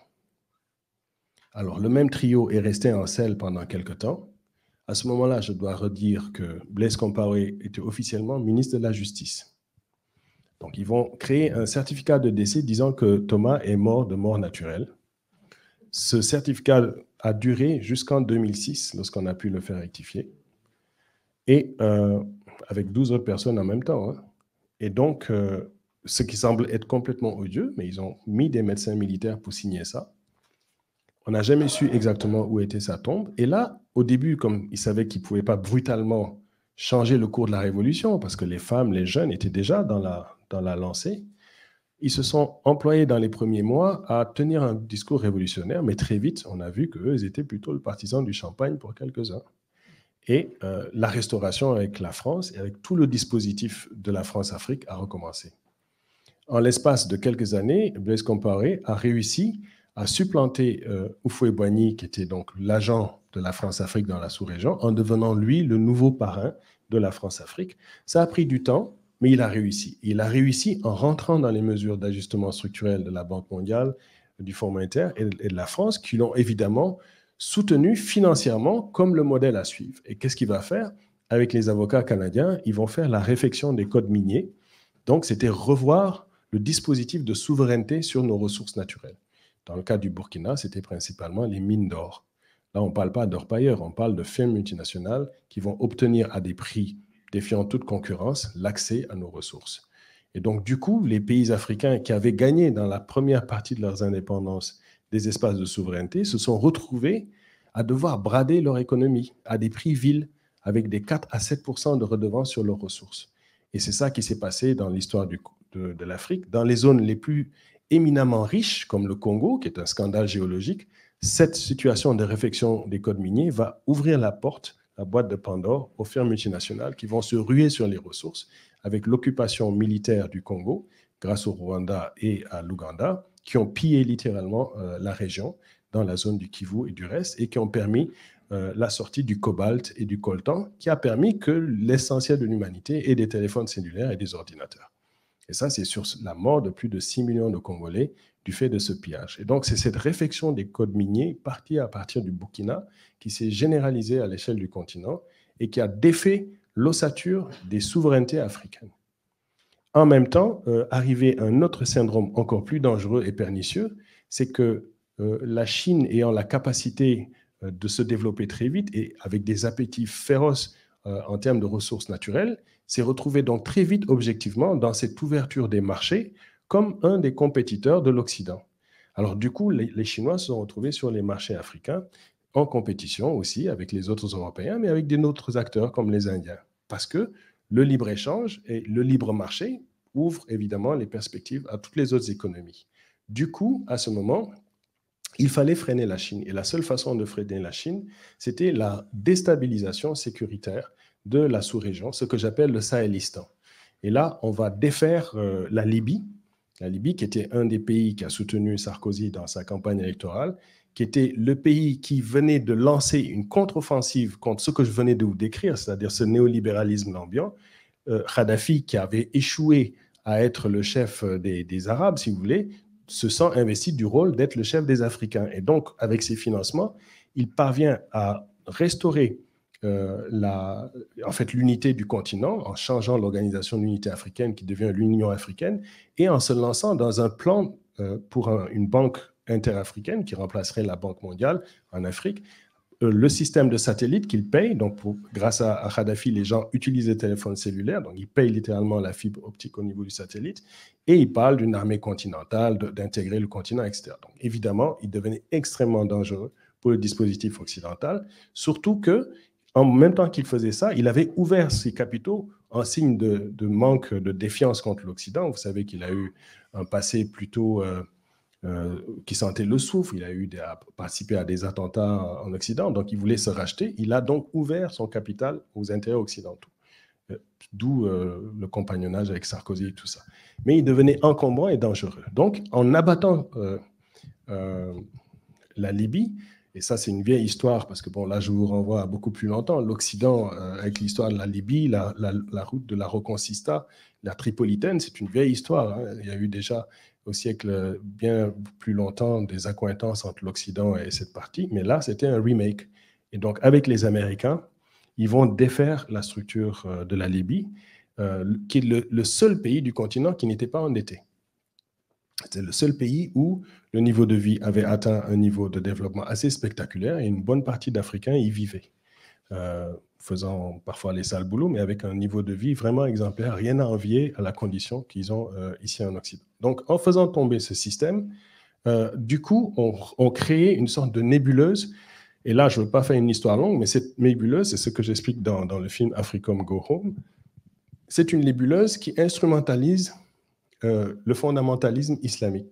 Alors, le même trio est resté en selle pendant quelque temps. À ce moment-là, je dois redire que Blaise Compaoré était officiellement ministre de la Justice. Donc, ils vont créer un certificat de décès disant que Thomas est mort de mort naturelle. Ce certificat a duré jusqu'en deux mille six, lorsqu'on a pu le faire rectifier, et euh, avec douze autres personnes en même temps. Hein. Et donc, euh, ce qui semble être complètement odieux, mais ils ont mis des médecins militaires pour signer ça. On n'a jamais su exactement où était sa tombe. Et là, au début, comme ils savaient qu'ils ne pouvaient pas brutalement changer le cours de la Révolution, parce que les femmes, les jeunes étaient déjà dans la, dans la lancée, ils se sont employés dans les premiers mois à tenir un discours révolutionnaire, mais très vite, on a vu qu'eux, ils étaient plutôt le partisan du champagne pour quelques-uns. Et euh, la restauration avec la France et avec tout le dispositif de la France-Afrique a recommencé. En l'espace de quelques années, Blaise Compaoré a réussi à supplanter euh, Houphouët-Boigny, qui était donc l'agent de la France-Afrique dans la sous-région, en devenant lui le nouveau parrain de la France-Afrique. Ça a pris du temps, mais il a réussi. Il a réussi en rentrant dans les mesures d'ajustement structurel de la Banque mondiale, du Fonds monétaire et de la France, qui l'ont évidemment soutenu financièrement comme le modèle à suivre. Et qu'est-ce qu'il va faire? Avec les avocats canadiens, ils vont faire la réfection des codes miniers Donc, c'était revoir le dispositif de souveraineté sur nos ressources naturelles. Dans le cas du Burkina, c'était principalement les mines d'or. Là, on ne parle pas d'orpailleurs, on parle de firmes multinationales qui vont obtenir à des prix défiant toute concurrence l'accès à nos ressources. Et donc, du coup, les pays africains qui avaient gagné dans la première partie de leurs indépendances des espaces de souveraineté se sont retrouvés à devoir brader leur économie à des prix vils avec des quatre à sept pour cent de redevances sur leurs ressources. Et c'est ça qui s'est passé dans l'histoire de, de l'Afrique. Dans les zones les plus éminemment riches, comme le Congo, qui est un scandale géologique, cette situation de réfection des codes miniers va ouvrir la porte, la boîte de Pandore, aux firmes multinationales qui vont se ruer sur les ressources avec l'occupation militaire du Congo, grâce au Rwanda et à l'Ouganda, qui ont pillé littéralement euh, la région dans la zone du Kivu et du reste, et qui ont permis euh, la sortie du cobalt et du coltan, qui a permis que l'essentiel de l'humanité ait des téléphones cellulaires et des ordinateurs. Et ça, c'est sur la mort de plus de six millions de Congolais du fait de ce pillage. Et donc, c'est cette réflexion des codes miniers, partie à partir du Burkina, qui s'est généralisée à l'échelle du continent et qui a défait l'ossature des souverainetés africaines. En même temps, euh, arrivait un autre syndrome encore plus dangereux et pernicieux, c'est que euh, la Chine ayant la capacité euh, de se développer très vite et avec des appétits féroces euh, en termes de ressources naturelles, s'est retrouvée donc très vite objectivement dans cette ouverture des marchés comme un des compétiteurs de l'Occident. Alors du coup, les, les Chinois se sont retrouvés sur les marchés africains en compétition aussi avec les autres Européens, mais avec d'autres acteurs comme les Indiens. Parce que le libre-échange et le libre marché ouvrent évidemment les perspectives à toutes les autres économies. Du coup, à ce moment, il fallait freiner la Chine. Et la seule façon de freiner la Chine, c'était la déstabilisation sécuritaire de la sous-région, ce que j'appelle le Sahélistan. Et là, on va défaire euh, la Libye, la Libye qui était un des pays qui a soutenu Sarkozy dans sa campagne électorale, qui était le pays qui venait de lancer une contre-offensive contre ce que je venais de vous décrire, c'est-à-dire ce néolibéralisme ambiant. Euh, Kadhafi, qui avait échoué à être le chef des, des Arabes, si vous voulez, se sent investi du rôle d'être le chef des Africains. Et donc, avec ses financements, il parvient à restaurer euh, la, en fait, l'unité du continent en changeant l'organisation de l'unité africaine qui devient l'Union africaine et en se lançant dans un plan euh, pour un, une banque interafricaine qui remplacerait la Banque mondiale en Afrique, euh, le système de satellite qu'il paye, donc pour, grâce à, à Kadhafi, les gens utilisent les téléphones cellulaires, donc ils payent littéralement la fibre optique au niveau du satellite, et il parle d'une armée continentale, d'intégrer le continent, et cetera. Donc évidemment, il devenait extrêmement dangereux pour le dispositif occidental, surtout que en même temps qu'il faisait ça, il avait ouvert ses capitaux en signe de, de manque de défiance contre l'Occident. Vous savez qu'il a eu un passé plutôt euh, euh, qui sentait le souffle. Il a eu des, a participé à des attentats en Occident, donc il voulait se racheter. Il a donc ouvert son capital aux intérêts occidentaux, euh, d'où euh, le compagnonnage avec Sarkozy et tout ça. Mais il devenait encombrant et dangereux. Donc, en abattant euh, euh, la Libye, et ça, c'est une vieille histoire, parce que bon, là, je vous renvoie à beaucoup plus longtemps. L'Occident, euh, avec l'histoire de la Libye, la, la, la route de la Reconquista, la Tripolitaine, c'est une vieille histoire. Hein. Il y a eu déjà, au siècle bien plus longtemps, des accointances entre l'Occident et cette partie, mais là, c'était un remake. Et donc, avec les Américains, ils vont défaire la structure euh, de la Libye, euh, qui est le, le seul pays du continent qui n'était pas endetté. C'était le seul pays où le niveau de vie avait atteint un niveau de développement assez spectaculaire et une bonne partie d'Africains y vivaient, euh, faisant parfois les sales boulots, mais avec un niveau de vie vraiment exemplaire, rien à envier à la condition qu'ils ont euh, ici en Occident. Donc, en faisant tomber ce système, euh, du coup, on, on crée une sorte de nébuleuse. Et là, je ne veux pas faire une histoire longue, mais cette nébuleuse, c'est ce que j'explique dans, dans le film Africom Go Home. C'est une nébuleuse qui instrumentalise Euh, le fondamentalisme islamique.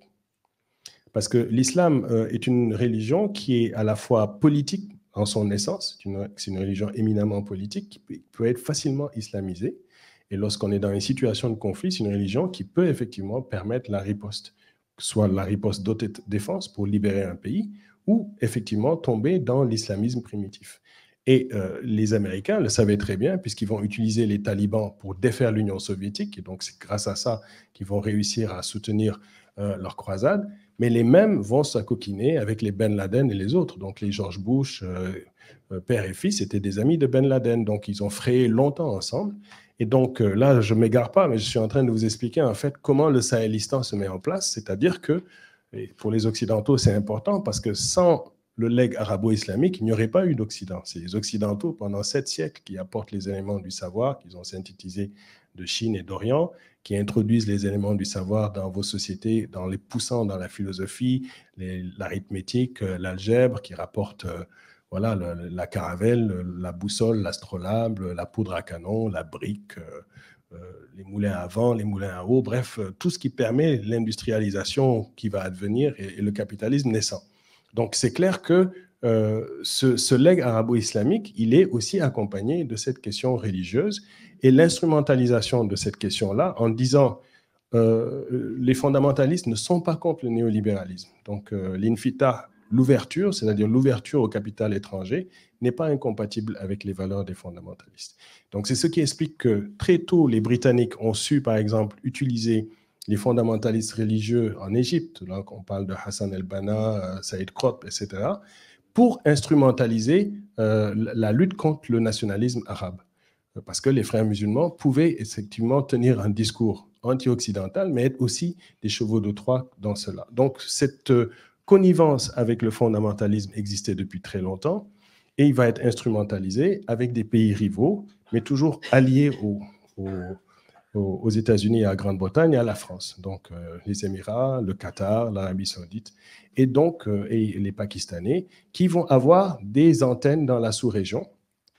Parce que l'islam euh, est une religion qui est à la fois politique en son essence, c'est une, c'est une religion éminemment politique qui peut, peut être facilement islamisée. Et lorsqu'on est dans une situation de conflit, c'est une religion qui peut effectivement permettre la riposte, soit la riposte d'autodéfense pour libérer un pays, ou effectivement tomber dans l'islamisme primitif. Et euh, les Américains le savaient très bien, puisqu'ils vont utiliser les talibans pour défaire l'Union soviétique, et donc c'est grâce à ça qu'ils vont réussir à soutenir euh, leur croisade, mais les mêmes vont s'acoquiner avec les Ben Laden et les autres, donc les George Bush, euh, euh, père et fils étaient des amis de Ben Laden, donc ils ont frayé longtemps ensemble. Et donc euh, là, je ne m'égare pas, mais je suis en train de vous expliquer en fait comment le Sahélistan se met en place, c'est-à-dire que, et pour les Occidentaux, c'est important parce que sans le legs arabo-islamique, il n'y aurait pas eu d'Occident. C'est les Occidentaux, pendant sept siècles, qui apportent les éléments du savoir qu'ils ont synthétisés de Chine et d'Orient, qui introduisent les éléments du savoir dans vos sociétés, dans les poussant dans la philosophie, l'arithmétique, l'algèbre, qui rapportent euh, voilà, le, la caravelle, la boussole, l'astrolabe, la poudre à canon, la brique, euh, euh, les moulins à vent, les moulins à eau, bref, euh, tout ce qui permet l'industrialisation qui va advenir et, et le capitalisme naissant. Donc, c'est clair que euh, ce, ce legs arabo-islamique, il est aussi accompagné de cette question religieuse et l'instrumentalisation de cette question-là en disant euh, les fondamentalistes ne sont pas contre le néolibéralisme. Donc, euh, l'infita, l'ouverture, c'est-à-dire l'ouverture au capital étranger, n'est pas incompatible avec les valeurs des fondamentalistes. Donc, c'est ce qui explique que très tôt, les Britanniques ont su, par exemple, utiliser les fondamentalistes religieux en Égypte, là on parle de Hassan el-Banna, Saïd Qutb, et cetera, pour instrumentaliser euh, la lutte contre le nationalisme arabe. Parce que les frères musulmans pouvaient effectivement tenir un discours anti-occidental, mais être aussi des chevaux de Troie dans cela. Donc cette connivence avec le fondamentalisme existait depuis très longtemps, et il va être instrumentalisé avec des pays rivaux, mais toujours alliés aux, aux aux États-Unis et à la Grande-Bretagne et à la France. Donc, euh, les Émirats, le Qatar, l'Arabie Saoudite, et donc euh, et les Pakistanais, qui vont avoir des antennes dans la sous-région,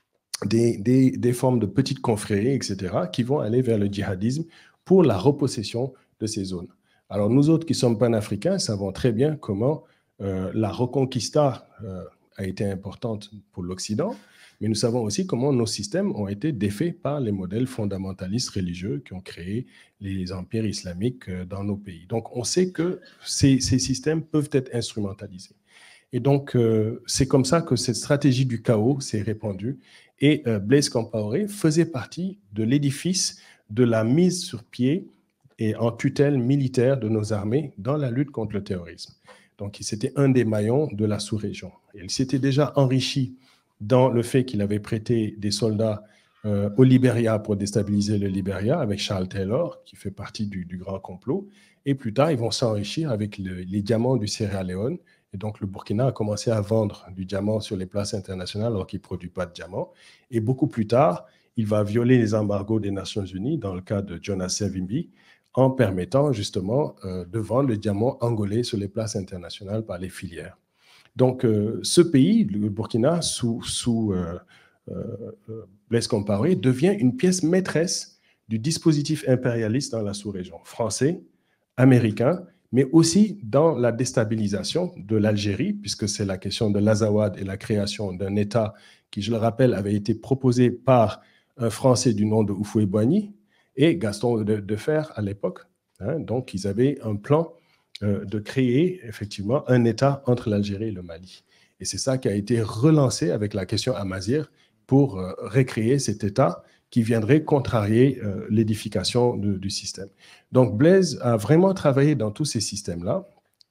des, des, des formes de petites confréries, et cetera, qui vont aller vers le djihadisme pour la repossession de ces zones. Alors, nous autres qui sommes panafricains savons très bien comment euh, la reconquista euh, a été importante pour l'Occident, mais nous savons aussi comment nos systèmes ont été défaits par les modèles fondamentalistes religieux qui ont créé les empires islamiques dans nos pays. Donc, on sait que ces, ces systèmes peuvent être instrumentalisés. Et donc, euh, c'est comme ça que cette stratégie du chaos s'est répandue. Et euh, Blaise Compaoré faisait partie de l'édifice de la mise sur pied et en tutelle militaire de nos armées dans la lutte contre le terrorisme. Donc, c'était un des maillons de la sous-région. Il s'était déjà enrichi dans le fait qu'il avait prêté des soldats euh, au Libéria pour déstabiliser le Libéria avec Charles Taylor, qui fait partie du, du grand complot. Et plus tard, ils vont s'enrichir avec le, les diamants du Sierra Leone. Et donc, le Burkina a commencé à vendre du diamant sur les places internationales alors qu'il ne produit pas de diamant. Et beaucoup plus tard, il va violer les embargos des Nations Unies dans le cas de Jonas Savimbi en permettant justement euh, de vendre le diamant angolais sur les places internationales par les filières. Donc, euh, ce pays, le Burkina, sous, sous euh, euh, Blaise Compaoré, devient une pièce maîtresse du dispositif impérialiste dans la sous-région, français, américain, mais aussi dans la déstabilisation de l'Algérie, puisque c'est la question de l'Azawad et la création d'un État qui, je le rappelle, avait été proposé par un Français du nom de Houphouët-Boigny et Gaston Defferre à l'époque. Hein, donc, ils avaient un plan euh, de créer effectivement un État entre l'Algérie et le Mali. Et c'est ça qui a été relancé avec la question Amazigh pour euh, recréer cet État qui viendrait contrarier euh, l'édification du système. Donc Blaise a vraiment travaillé dans tous ces systèmes-là,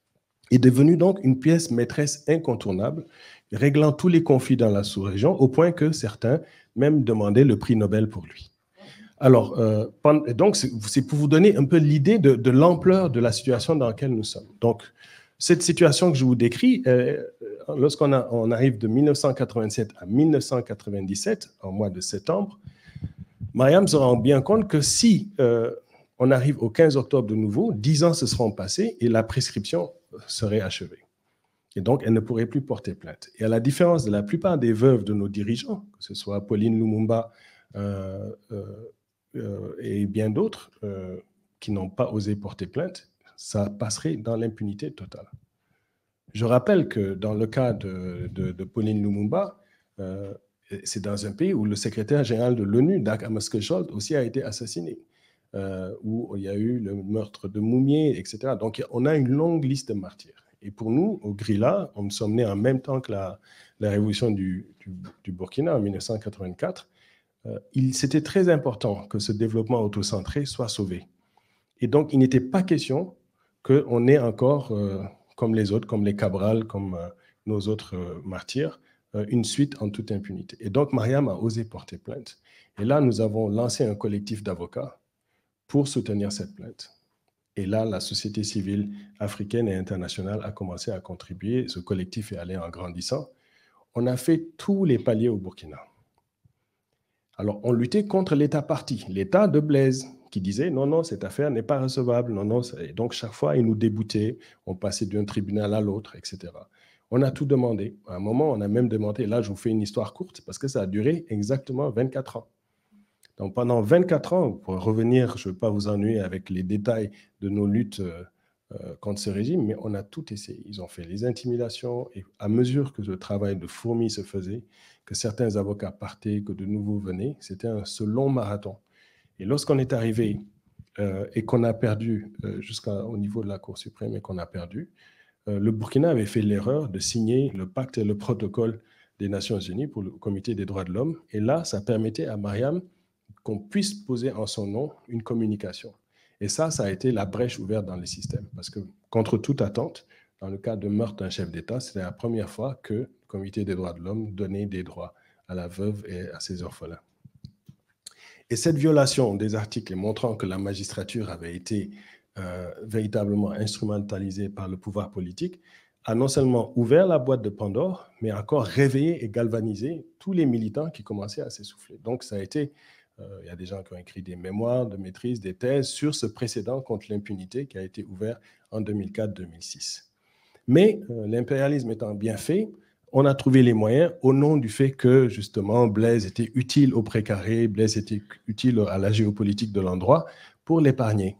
est devenu donc une pièce maîtresse incontournable, réglant tous les conflits dans la sous-région, au point que certains même demandaient le prix Nobel pour lui. Alors, euh, donc c'est pour vous donner un peu l'idée de, de l'ampleur de la situation dans laquelle nous sommes. Donc, cette situation que je vous décris, euh, lorsqu'on on arrive de mille neuf cent quatre-vingt-sept à mille neuf cent quatre-vingt-dix-sept, en mois de septembre, Mariam se rend bien compte que si euh, on arrive au quinze octobre de nouveau, dix ans se seront passés et la prescription serait achevée. Et donc, elle ne pourrait plus porter plainte. Et à la différence de la plupart des veuves de nos dirigeants, que ce soit Pauline Lumumba euh, euh, euh, et bien d'autres euh, qui n'ont pas osé porter plainte, ça passerait dans l'impunité totale. Je rappelle que dans le cas de, de, de Pauline Lumumba, euh, c'est dans un pays où le secrétaire général de l'ONU, Dag Hammarskjöld, aussi a été assassiné, euh, où il y a eu le meurtre de Moumié, et cetera. Donc, on a une longue liste de martyrs. Et pour nous, au Grilla, on sommes nés en même temps que la, la révolution du, du, du Burkina en mille neuf cent quatre-vingt-quatre. Euh, C'était très important que ce développement autocentré soit sauvé. Et donc, il n'était pas question qu'on ait encore, euh, comme les autres, comme les Cabral, comme euh, nos autres euh, martyrs, euh, une suite en toute impunité. Et donc, Mariam a osé porter plainte. Et là, nous avons lancé un collectif d'avocats pour soutenir cette plainte. Et là, la société civile africaine et internationale a commencé à contribuer. Ce collectif est allé en grandissant. On a fait tous les paliers au Burkina. Alors, on luttait contre l'État parti, l'État de Blaise, qui disait non, non, cette affaire n'est pas recevable. Non, non. Et donc, chaque fois, il nous déboutait. On passait d'un tribunal à l'autre, et cetera. On a tout demandé. À un moment, on a même demandé, là, je vous fais une histoire courte, parce que ça a duré exactement vingt-quatre ans. Donc, pendant vingt-quatre ans, pour revenir, je ne veux pas vous ennuyer avec les détails de nos luttes euh, euh, contre ce régime, mais on a tout essayé. Ils ont fait les intimidations, et à mesure que le travail de fourmi se faisait, que certains avocats partaient, que de nouveaux venaient, c'était un, ce long marathon. Et lorsqu'on est arrivé euh, et qu'on a perdu euh, jusqu'au niveau de la Cour suprême et qu'on a perdu, euh, le Burkina avait fait l'erreur de signer le pacte et le protocole des Nations Unies pour le Comité des droits de l'homme. Et là, ça permettait à Mariam qu'on puisse poser en son nom une communication. Et ça, ça a été la brèche ouverte dans le système. Parce que, contre toute attente, dans le cas de meurtre d'un chef d'État, c'était la première fois que le Comité des droits de l'homme donnait des droits à la veuve et à ses orphelins. Et cette violation des articles montrant que la magistrature avait été euh, véritablement instrumentalisée par le pouvoir politique a non seulement ouvert la boîte de Pandore, mais encore réveillé et galvanisé tous les militants qui commençaient à s'essouffler. Donc, ça a été... Il euh, y a des gens qui ont écrit des mémoires de maîtrise, des thèses sur ce précédent contre l'impunité qui a été ouvert en deux mille quatre deux mille six. Mais euh, l'impérialisme étant bien fait, on a trouvé les moyens au nom du fait que, justement, Blaise était utile au précaré, Blaise était utile à la géopolitique de l'endroit pour l'épargner.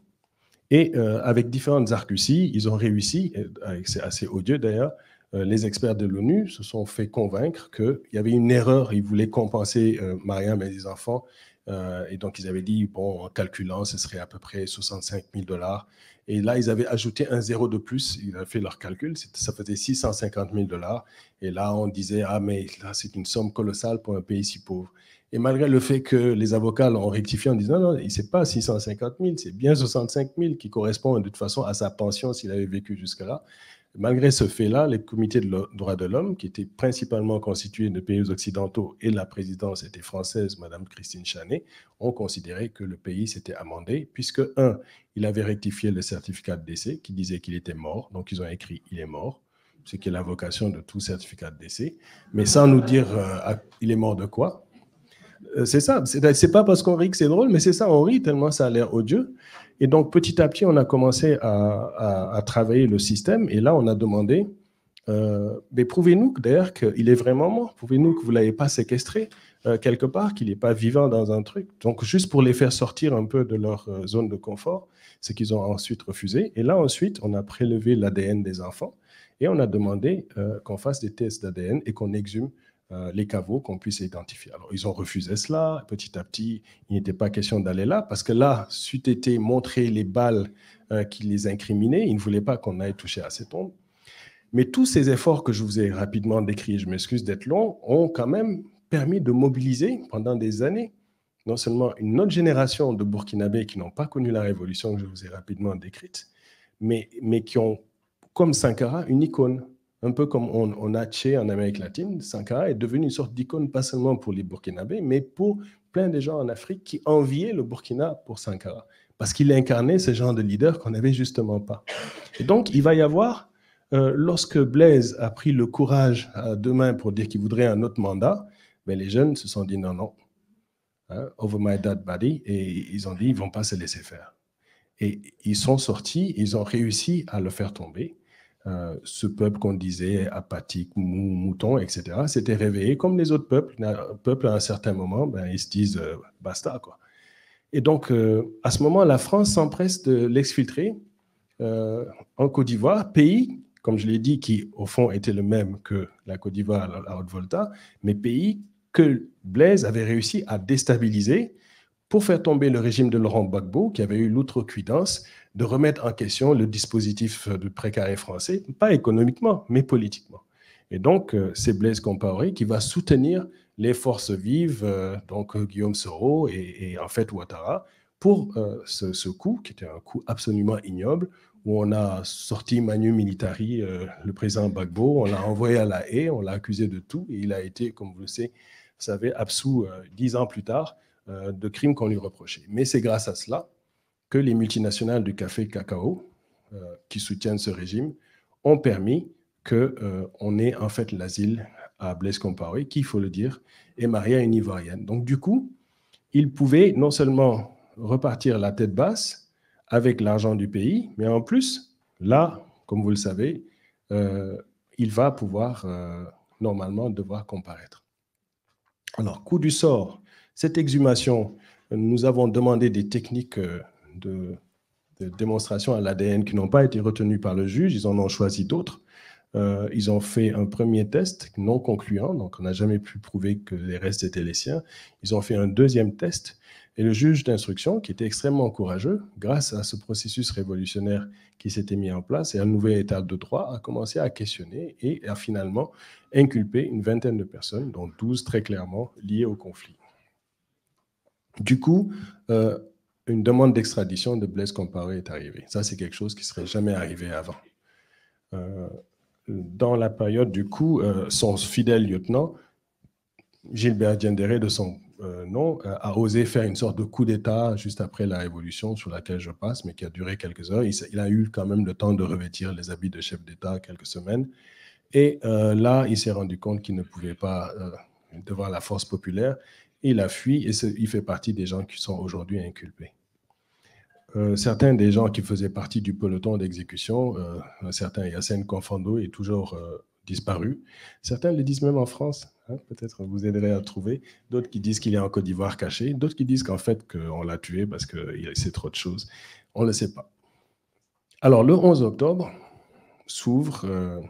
Et euh, avec différentes arguties, ils ont réussi, c'est assez odieux d'ailleurs, euh, les experts de l'ONU se sont fait convaincre qu'il y avait une erreur, ils voulaient compenser euh, Mariam et les enfants, euh, et donc ils avaient dit, bon, en calculant, ce serait à peu près soixante-cinq mille dollars. Et là, ils avaient ajouté un zéro de plus, ils avaient fait leur calcul, ça faisait six cent cinquante mille dollars. Et là, on disait, ah, mais là, c'est une somme colossale pour un pays si pauvre. Et malgré le fait que les avocats l'ont rectifié en disant non, non, ce n'est pas six cent cinquante mille, c'est bien soixante-cinq mille qui correspond de toute façon à sa pension s'il avait vécu jusque-là. Malgré ce fait-là, les comités de droits de l'homme, qui étaient principalement constitués de pays occidentaux et la présidence était française, Mme Christine Chanet, ont considéré que le pays s'était amendé, puisque, un, il avait rectifié le certificat de décès qui disait qu'il était mort, donc ils ont écrit « il est mort », ce qui est la vocation de tout certificat de décès, mais sans nous dire euh, « il est mort de quoi ?» C'est ça, c'est pas parce qu'on rit que c'est drôle, mais c'est ça, on rit tellement ça a l'air odieux. Et donc, petit à petit, on a commencé à, à, à travailler le système. Et là, on a demandé, euh, mais prouvez-nous d'ailleurs qu'il est vraiment mort. Prouvez-nous que vous ne l'avez pas séquestré euh, quelque part, qu'il n'est pas vivant dans un truc. Donc, juste pour les faire sortir un peu de leur euh, zone de confort, ce qu'ils ont ensuite refusé. Et là, ensuite, on a prélevé l'A D N des enfants et on a demandé euh, qu'on fasse des tests d'A D N et qu'on exhume Euh, les caveaux qu'on puisse identifier. Alors, ils ont refusé cela. Petit à petit, il n'était pas question d'aller là, parce que là, c'eût été montré les balles euh, qui les incriminaient. Ils ne voulaient pas qu'on aille toucher à ces tombes. Mais tous ces efforts que je vous ai rapidement décrits, je m'excuse d'être long, ont quand même permis de mobiliser pendant des années non seulement une autre génération de Burkinabés qui n'ont pas connu la révolution que je vous ai rapidement décrite, mais, mais qui ont, comme Sankara, une icône. Un peu comme on, on a Tché en Amérique latine, Sankara est devenu une sorte d'icône, pas seulement pour les Burkinabés, mais pour plein de gens en Afrique qui enviaient le Burkina pour Sankara, parce qu'il incarnait ce genre de leader qu'on n'avait justement pas. Et donc, il va y avoir, euh, lorsque Blaise a pris le courage à deux mains pour dire qu'il voudrait un autre mandat, ben les jeunes se sont dit non, non, hein, over my dead body, et ils ont dit ils ne vont pas se laisser faire. Et ils sont sortis, ils ont réussi à le faire tomber. Euh, ce peuple qu'on disait apathique, mou, mouton, et cetera, s'était réveillé comme les autres peuples. Un peuple, à un certain moment, ben, ils se disent euh, basta, quoi. Et donc, euh, à ce moment, la France s'empresse de l'exfiltrer euh, en Côte d'Ivoire, pays, comme je l'ai dit, qui, au fond, était le même que la Côte d'Ivoire, la Haute-Volta, mais pays que Blaise avait réussi à déstabiliser pour faire tomber le régime de Laurent Gbagbo, qui avait eu l'outrecuidance de remettre en question le dispositif de précaré français, pas économiquement, mais politiquement. Et donc, euh, c'est Blaise Compaoré qui va soutenir les forces vives, euh, donc euh, Guillaume Soro et, et en fait Ouattara, pour euh, ce, ce coup, qui était un coup absolument ignoble, où on a sorti Manu Militari, euh, le président Gbagbo, on l'a envoyé à La Haye, on l'a accusé de tout, et il a été, comme vous le savez, vous savez absous euh, dix ans plus tard euh, de crimes qu'on lui reprochait. Mais c'est grâce à cela que les multinationales du café cacao, euh, qui soutiennent ce régime, ont permis qu'on euh, ait en fait l'asile à Blaise Compaoré, qui, il faut le dire, est marié à une Ivoirienne. Donc du coup, il pouvait non seulement repartir la tête basse avec l'argent du pays, mais en plus, là, comme vous le savez, euh, il va pouvoir euh, normalement devoir comparaître. Alors, coup du sort, cette exhumation, nous avons demandé des techniques euh, de, de démonstration à l'A D N qui n'ont pas été retenues par le juge, ils en ont choisi d'autres. Euh, ils ont fait un premier test non concluant, donc on n'a jamais pu prouver que les restes étaient les siens. Ils ont fait un deuxième test et le juge d'instruction, qui était extrêmement courageux, grâce à ce processus révolutionnaire qui s'était mis en place et un nouvel état de droit, a commencé à questionner et a finalement inculpé une vingtaine de personnes, dont douze très clairement liées au conflit. Du coup, euh, une demande d'extradition de Blaise Compaoré est arrivée. Ça, c'est quelque chose qui ne serait jamais arrivé avant. Euh, dans la période, du coup, euh, son fidèle lieutenant, Gilbert Diendéré, de son euh, nom, euh, a osé faire une sorte de coup d'État juste après la Révolution, sur laquelle je passe, mais qui a duré quelques heures. Il, il a eu quand même le temps de revêtir les habits de chef d'État quelques semaines. Et euh, là, il s'est rendu compte qu'il ne pouvait pas, euh, devant la force populaire, il a fui et il fait partie des gens qui sont aujourd'hui inculpés. Euh, certains des gens qui faisaient partie du peloton d'exécution, euh, un certain Yacine Confando est toujours euh, disparu. Certains le disent même en France, hein, peut-être vous aiderez à trouver. D'autres qui disent qu'il est en Côte d'Ivoire caché. D'autres qui disent qu'en fait, qu'on l'a tué parce qu'il sait trop de choses. On ne le sait pas. Alors, le onze octobre s'ouvre euh,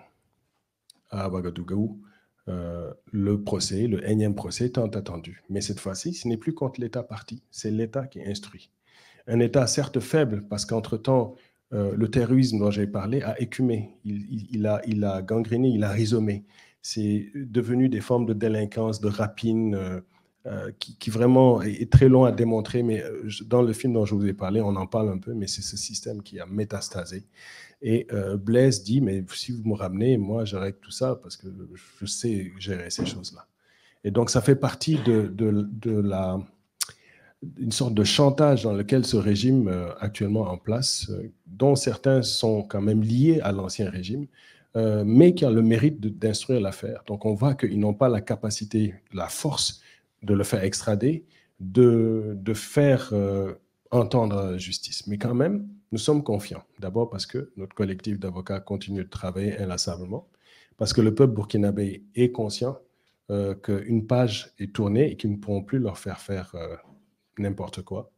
à Ouagadougou euh, le procès, le énième procès tant attendu. Mais cette fois-ci, ce n'est plus contre l'État parti, c'est l'État qui instruit. Un État certes faible, parce qu'entre-temps, euh, le terrorisme dont j'ai parlé a écumé, il, il, il, a, il a gangréné, il a rhizomé. C'est devenu des formes de délinquance, de rapine, euh, euh, qui, qui vraiment est, est très long à démontrer, mais euh, dans le film dont je vous ai parlé, on en parle un peu, mais c'est ce système qui a métastasé. Et euh, Blaise dit, mais si vous me ramenez, moi j'arrête tout ça, parce que je sais gérer ces choses-là. Et donc ça fait partie de, de, de la... une sorte de chantage dans lequel ce régime euh, actuellement en place, euh, dont certains sont quand même liés à l'ancien régime, euh, mais qui ont le mérite d'instruire l'affaire. Donc on voit qu'ils n'ont pas la capacité, la force de le faire extrader, de, de faire euh, entendre la justice. Mais quand même, nous sommes confiants. D'abord parce que notre collectif d'avocats continue de travailler inlassablement, parce que le peuple burkinabé est conscient euh, qu'une page est tournée et qu'ils ne pourront plus leur faire faire... Euh, n'importe quoi.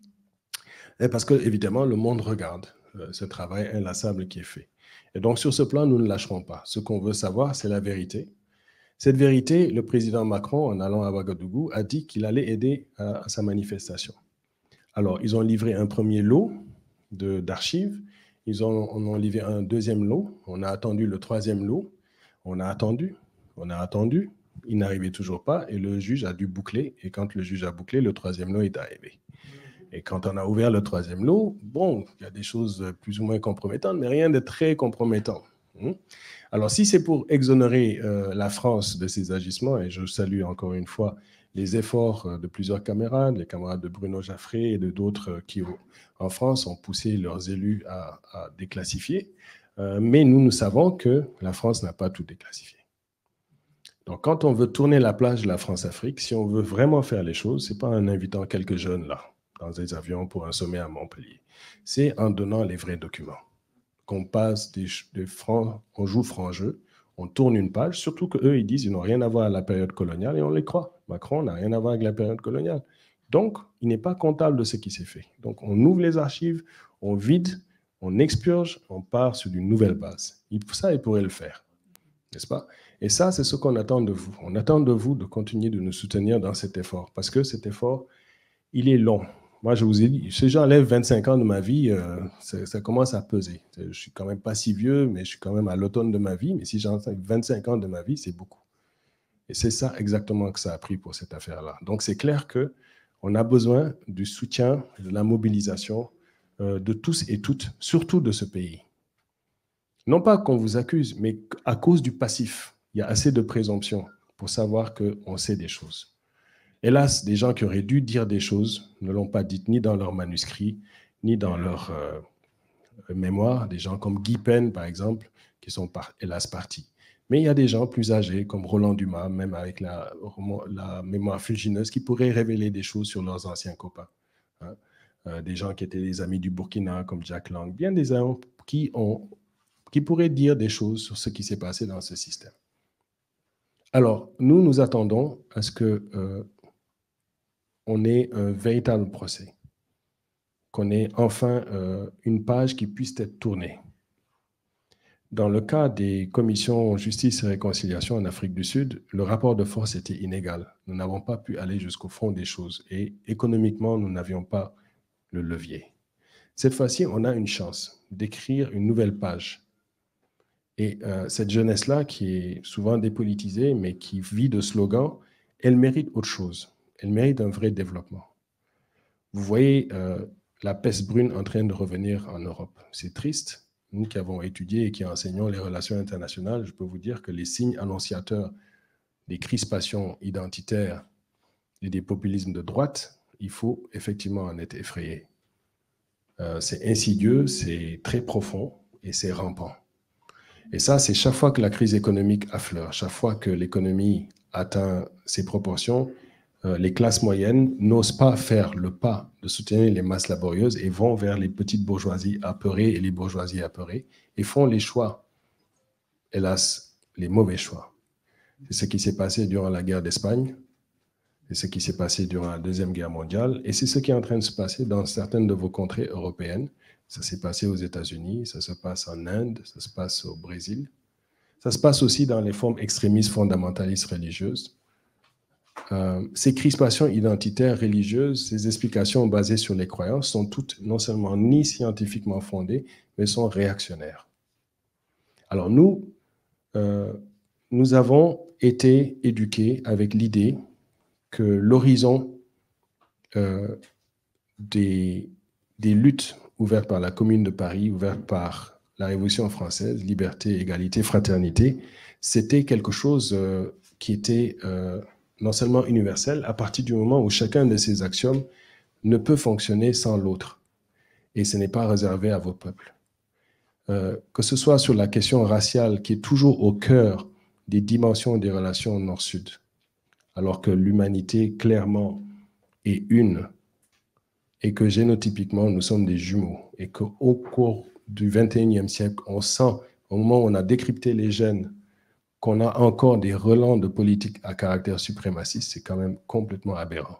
Et parce que, évidemment, le monde regarde euh, ce travail inlassable qui est fait. Et donc, sur ce plan, nous ne lâcherons pas. Ce qu'on veut savoir, c'est la vérité. Cette vérité, le président Macron, en allant à Ouagadougou, a dit qu'il allait aider à, à sa manifestation. Alors, ils ont livré un premier lot d'archives. Ils ont, on ont livré un deuxième lot. On a attendu le troisième lot. On a attendu. On a attendu. Il n'arrivait toujours pas et le juge a dû boucler. Et quand le juge a bouclé, le troisième lot est arrivé. Et quand on a ouvert le troisième lot, bon, il y a des choses plus ou moins compromettantes, mais rien de très compromettant. Alors, si c'est pour exonérer euh, la France de ses agissements, et je salue encore une fois les efforts de plusieurs camarades, les camarades de Bruno Jaffré et de d'autres qui, en France, ont poussé leurs élus à, à déclassifier, euh, mais nous, nous savons que la France n'a pas tout déclassifié. Donc, quand on veut tourner la plage de la France-Afrique, si on veut vraiment faire les choses, ce n'est pas en invitant quelques jeunes là, dans des avions pour un sommet à Montpellier. C'est en donnant les vrais documents. Qu'on passe des, des francs, on joue franc jeu, on tourne une page, surtout qu'eux, ils disent qu'ils n'ont rien à voir avec la période coloniale et on les croit. Macron n'a rien à voir avec la période coloniale. Donc, il n'est pas comptable de ce qui s'est fait. Donc, on ouvre les archives, on vide, on expurge, on part sur une nouvelle base. Ça, il pourrait le faire, n'est-ce pas? Et ça, c'est ce qu'on attend de vous. On attend de vous de continuer de nous soutenir dans cet effort, parce que cet effort, il est long. Moi, je vous ai dit, si j'enlève vingt-cinq ans de ma vie, euh, ça, ça commence à peser. Je ne suis quand même pas si vieux, mais je suis quand même à l'automne de ma vie. Mais si j'enlève vingt-cinq ans de ma vie, c'est beaucoup. Et c'est ça exactement que ça a pris pour cette affaire-là. Donc, c'est clair qu'on a besoin du soutien, de la mobilisation euh, de tous et toutes, surtout de ce pays. Non pas qu'on vous accuse, mais à cause du passif. Il y a assez de présomption pour savoir qu'on sait des choses. Hélas, des gens qui auraient dû dire des choses ne l'ont pas dites ni dans leurs manuscrits, ni dans leur euh, mémoire. Des gens comme Guy Pen, par exemple, qui sont par, hélas partis. Mais il y a des gens plus âgés, comme Roland Dumas, même avec la, la mémoire fuligineuse, qui pourraient révéler des choses sur leurs anciens copains. Hein. Euh, des gens qui étaient des amis du Burkina, comme Jack Lang, bien des gens qui, ont, qui pourraient dire des choses sur ce qui s'est passé dans ce système. Alors, nous, nous attendons à ce que euh, on ait un véritable procès, qu'on ait enfin euh, une page qui puisse être tournée. Dans le cas des commissions justice et réconciliation en Afrique du Sud, le rapport de force était inégal. Nous n'avons pas pu aller jusqu'au fond des choses et économiquement, nous n'avions pas le levier. Cette fois-ci, on a une chance d'écrire une nouvelle page. Et euh, cette jeunesse-là, qui est souvent dépolitisée, mais qui vit de slogans, elle mérite autre chose. Elle mérite un vrai développement. Vous voyez euh, la peste brune en train de revenir en Europe. C'est triste. Nous qui avons étudié et qui enseignons les relations internationales, je peux vous dire que les signes annonciateurs des crispations identitaires et des populismes de droite, il faut effectivement en être effrayé. Euh, c'est insidieux, c'est très profond et c'est rampant. Et ça, c'est chaque fois que la crise économique affleure, chaque fois que l'économie atteint ses proportions, euh, les classes moyennes n'osent pas faire le pas de soutenir les masses laborieuses et vont vers les petites bourgeoisies apeurées et les bourgeoisies apeurées et font les choix, hélas, les mauvais choix. C'est ce qui s'est passé durant la guerre d'Espagne, c'est ce qui s'est passé durant la Deuxième Guerre mondiale et c'est ce qui est en train de se passer dans certaines de vos contrées européennes. Ça s'est passé aux États-Unis, ça se passe en Inde, ça se passe au Brésil. Ça se passe aussi dans les formes extrémistes fondamentalistes religieuses. Euh, ces crispations identitaires religieuses, ces explications basées sur les croyances sont toutes non seulement ni scientifiquement fondées, mais sont réactionnaires. Alors nous, euh, nous avons été éduqués avec l'idée que l'horizon euh, des, des luttes ouvertes par la Commune de Paris, ouvertes par la Révolution française, liberté, égalité, fraternité, c'était quelque chose euh, qui était euh, non seulement universel, à partir du moment où chacun de ces axiomes ne peut fonctionner sans l'autre. Et ce n'est pas réservé à vos peuples. Euh, que ce soit sur la question raciale, qui est toujours au cœur des dimensions des relations nord-sud, alors que l'humanité, clairement, est une, et que génotypiquement, nous sommes des jumeaux, et qu'au cours du vingt et unième siècle, on sent, au moment où on a décrypté les gènes, qu'on a encore des relents de politique à caractère suprémaciste, c'est quand même complètement aberrant.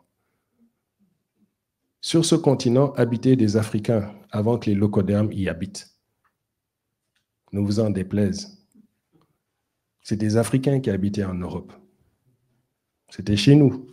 Sur ce continent habitaient des Africains avant que les locodermes y habitent. Ne vous en déplaise. C'est des Africains qui habitaient en Europe. C'était chez nous.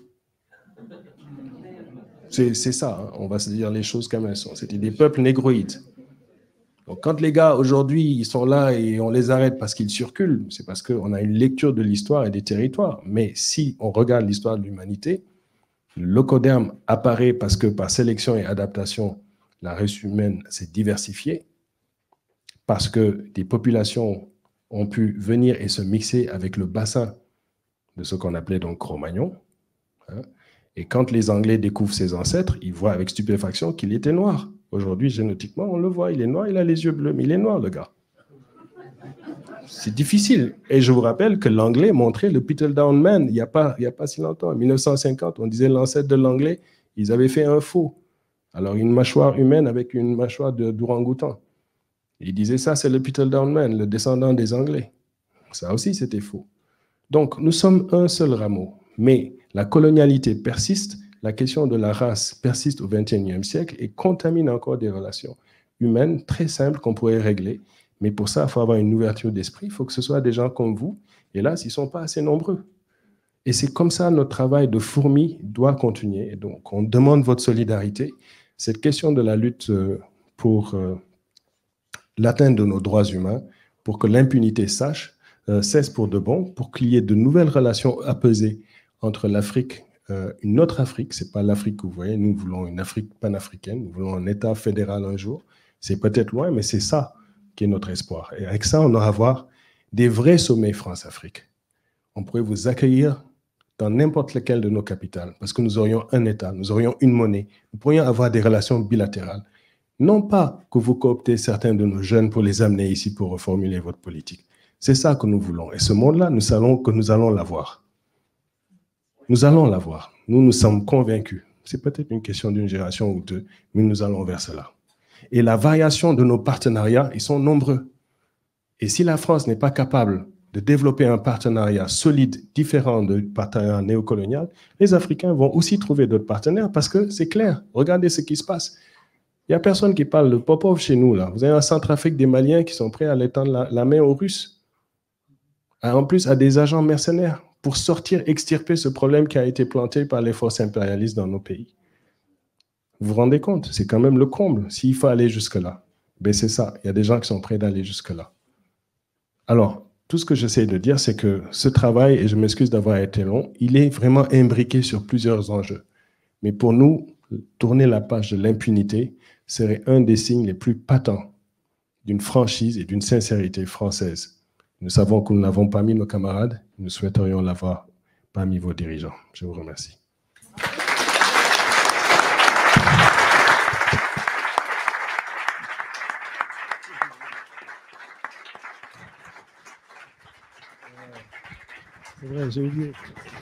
C'est ça, hein, on va se dire les choses comme elles sont. C'était des peuples négroïdes. Donc, quand les gars, aujourd'hui, ils sont là et on les arrête parce qu'ils circulent, c'est parce qu'on a une lecture de l'histoire et des territoires. Mais si on regarde l'histoire de l'humanité, le locoderme apparaît parce que par sélection et adaptation, la race humaine s'est diversifiée, parce que des populations ont pu venir et se mixer avec le bassin de ce qu'on appelait donc Cro-Magnon. Hein. Et quand les Anglais découvrent ses ancêtres, ils voient avec stupéfaction qu'il était noir. Aujourd'hui, génétiquement, on le voit, il est noir, il a les yeux bleus, mais il est noir, le gars. C'est difficile. Et je vous rappelle que l'anglais montrait le Peterdown Man il n'y a pas, il y a pas si longtemps. En mille neuf cent cinquante, on disait l'ancêtre de l'anglais, ils avaient fait un faux. Alors, une mâchoire humaine avec une mâchoire d'orang-outan. Ils disaient ça, c'est le Peterdown Man, le descendant des Anglais. Ça aussi, c'était faux. Donc, nous sommes un seul rameau. Mais la colonialité persiste, la question de la race persiste au vingt et unième siècle et contamine encore des relations humaines très simples qu'on pourrait régler. Mais pour ça, il faut avoir une ouverture d'esprit, il faut que ce soit des gens comme vous. Et là, ils ne sont pas assez nombreux. Et c'est comme ça notre travail de fourmi doit continuer. Et donc, on demande votre solidarité. Cette question de la lutte pour l'atteinte de nos droits humains, pour que l'impunité sache, euh, cesse pour de bon, pour qu'il y ait de nouvelles relations apaisées entre l'Afrique euh, une autre Afrique. Ce n'est pas l'Afrique que vous voyez. Nous voulons une Afrique panafricaine. Nous voulons un État fédéral un jour. C'est peut-être loin, mais c'est ça qui est notre espoir. Et avec ça, on aura avoir des vrais sommets France-Afrique. On pourrait vous accueillir dans n'importe lequel de nos capitales, parce que nous aurions un État, nous aurions une monnaie, nous pourrions avoir des relations bilatérales. Non pas que vous cooptez certains de nos jeunes pour les amener ici pour reformuler votre politique. C'est ça que nous voulons. Et ce monde-là, nous savons que nous allons l'avoir. Nous allons l'avoir. Nous, nous sommes convaincus. C'est peut-être une question d'une génération ou deux, mais nous allons vers cela. Et la variation de nos partenariats, ils sont nombreux. Et si la France n'est pas capable de développer un partenariat solide, différent du partenariat néocolonial, les Africains vont aussi trouver d'autres partenaires parce que c'est clair. Regardez ce qui se passe. Il n'y a personne qui parle de Popov chez nous, là. Vous avez un Centrafrique des Maliens qui sont prêts à l'étendre la, la main aux Russes. En plus, à des agents mercenaires pour sortir, extirper ce problème qui a été planté par les forces impérialistes dans nos pays. Vous vous rendez compte? C'est quand même le comble. S'il faut aller jusque-là, ben c'est ça. Il y a des gens qui sont prêts d'aller jusque-là. Alors, tout ce que j'essaie de dire, c'est que ce travail, et je m'excuse d'avoir été long, il est vraiment imbriqué sur plusieurs enjeux. Mais pour nous, tourner la page de l'impunité serait un des signes les plus patents d'une franchise et d'une sincérité française. Nous savons que nous n'avons pas mis nos camarades, nous souhaiterions l'avoir parmi vos dirigeants. Je vous remercie. C'est vrai, j'ai oublié.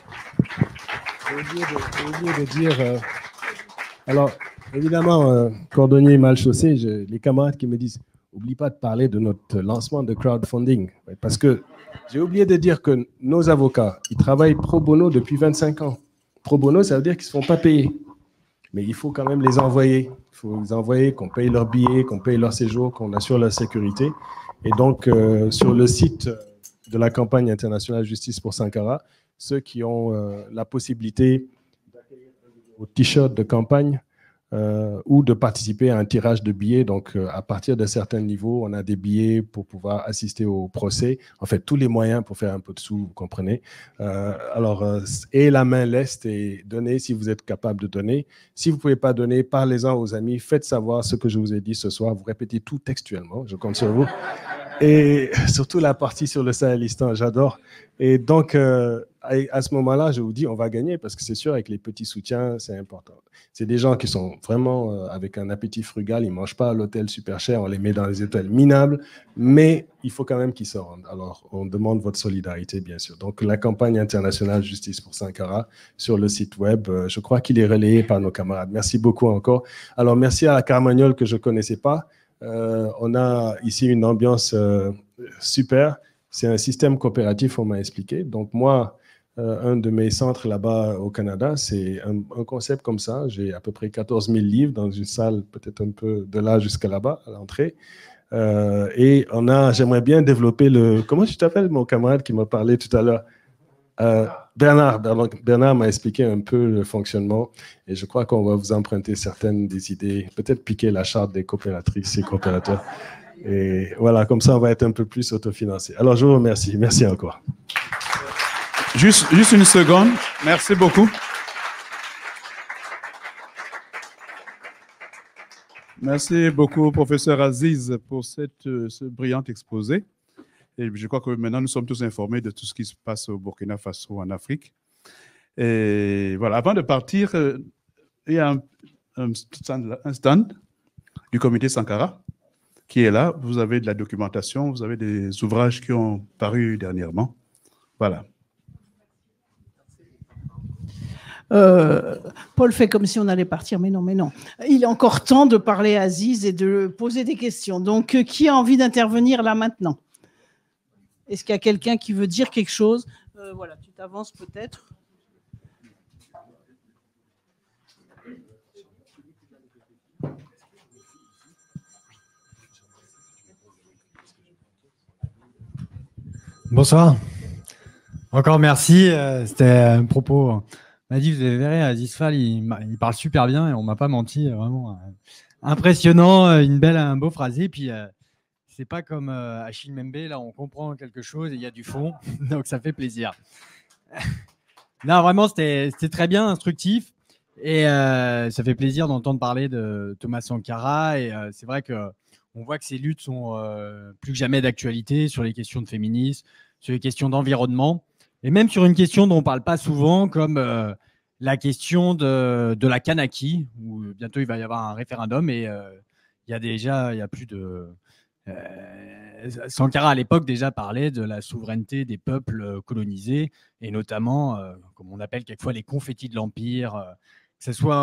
J'ai oublié, oublié de dire... Euh, alors, évidemment, euh, cordonnier mal chaussé, je, les camarades qui me disent « Oublie pas de parler de notre lancement de crowdfunding. » Parce que j'ai oublié de dire que nos avocats, ils travaillent pro bono depuis vingt-cinq ans. Pro bono, ça veut dire qu'ils ne se font pas payer. Mais il faut quand même les envoyer. Il faut les envoyer, qu'on paye leurs billets, qu'on paye leur séjour, qu'on assure leur sécurité. Et donc, euh, sur le site de la campagne internationale Justice pour Sankara, ceux qui ont euh, la possibilité d'accueillir au t-shirt de campagne euh, ou de participer à un tirage de billets. Donc, euh, à partir d'un certain niveau, on a des billets pour pouvoir assister au procès. En fait, tous les moyens pour faire un peu de sous, vous comprenez. Euh, alors, euh, ayez la main leste et donnez si vous êtes capable de donner. Si vous ne pouvez pas donner, parlez-en aux amis. Faites savoir ce que je vous ai dit ce soir. Vous répétez tout textuellement. Je compte sur vous. Et surtout la partie sur le Sahelistan, j'adore. Et donc, euh, à ce moment-là, je vous dis, on va gagner parce que c'est sûr, avec les petits soutiens, c'est important. C'est des gens qui sont vraiment euh, avec un appétit frugal, ils ne mangent pas à l'hôtel super cher, on les met dans les hôtels minables, mais il faut quand même qu'ils se rendent. Alors, on demande votre solidarité, bien sûr. Donc, la campagne internationale Justice pour Sankara sur le site web, euh, je crois qu'il est relayé par nos camarades. Merci beaucoup encore. Alors, merci à la Carmagnole que je ne connaissais pas. Euh, on a ici une ambiance euh, super. C'est un système coopératif, on m'a expliqué. Donc moi, euh, un de mes centres là-bas au Canada, c'est un, un concept comme ça. J'ai à peu près quatorze mille livres dans une salle, peut-être un peu de là jusqu'à là-bas, à l'entrée. Euh, et on a, j'aimerais bien développer le... Comment tu t'appelles, mon camarade qui m'a parlé tout à l'heure? Euh, Bernard, Bernard, Bernard m'a expliqué un peu le fonctionnement et je crois qu'on va vous emprunter certaines des idées, peut-être piquer la charte des coopératrices et coopérateurs. Et voilà, comme ça, on va être un peu plus autofinancé. Alors, je vous remercie. Merci encore. Juste, juste une seconde. Merci beaucoup. Merci beaucoup, professeur Aziz, pour cette, ce brillant exposé. Et je crois que maintenant, nous sommes tous informés de tout ce qui se passe au Burkina Faso, en Afrique. Et voilà, avant de partir, il y a un, un, stand, un stand du comité Sankara qui est là. Vous avez de la documentation, vous avez des ouvrages qui ont paru dernièrement. Voilà. Euh, Paul fait comme si on allait partir, mais non, mais non. Il est encore temps de parler à Aziz et de poser des questions. Donc, euh, qui a envie d'intervenir là maintenant? Est-ce qu'il y a quelqu'un qui veut dire quelque chose? euh, Voilà, tu t'avances peut-être. Bonsoir. Encore merci. Euh, C'était un propos. On m'a dit, vous avez verré, Aziz Fall, il, il parle super bien et on ne m'a pas menti. Vraiment euh, impressionnant, une belle, un beau phrasé. Puis, euh, c'est pas comme euh, Achille Mbembe, là, on comprend quelque chose et il y a du fond. Donc, ça fait plaisir. Non, vraiment, c'était très bien, instructif. Et euh, ça fait plaisir d'entendre parler de Thomas Sankara. Et euh, c'est vrai qu'on voit que ces luttes sont euh, plus que jamais d'actualité sur les questions de féminisme, sur les questions d'environnement, et même sur une question dont on ne parle pas souvent, comme euh, la question de, de la Kanaki, où bientôt il va y avoir un référendum. Et euh, il y a déjà il y a plus de... Euh, Sankara, à l'époque, déjà parlait de la souveraineté des peuples colonisés, et notamment, euh, comme on appelle quelquefois, les confettis de l'Empire, euh, que ce soit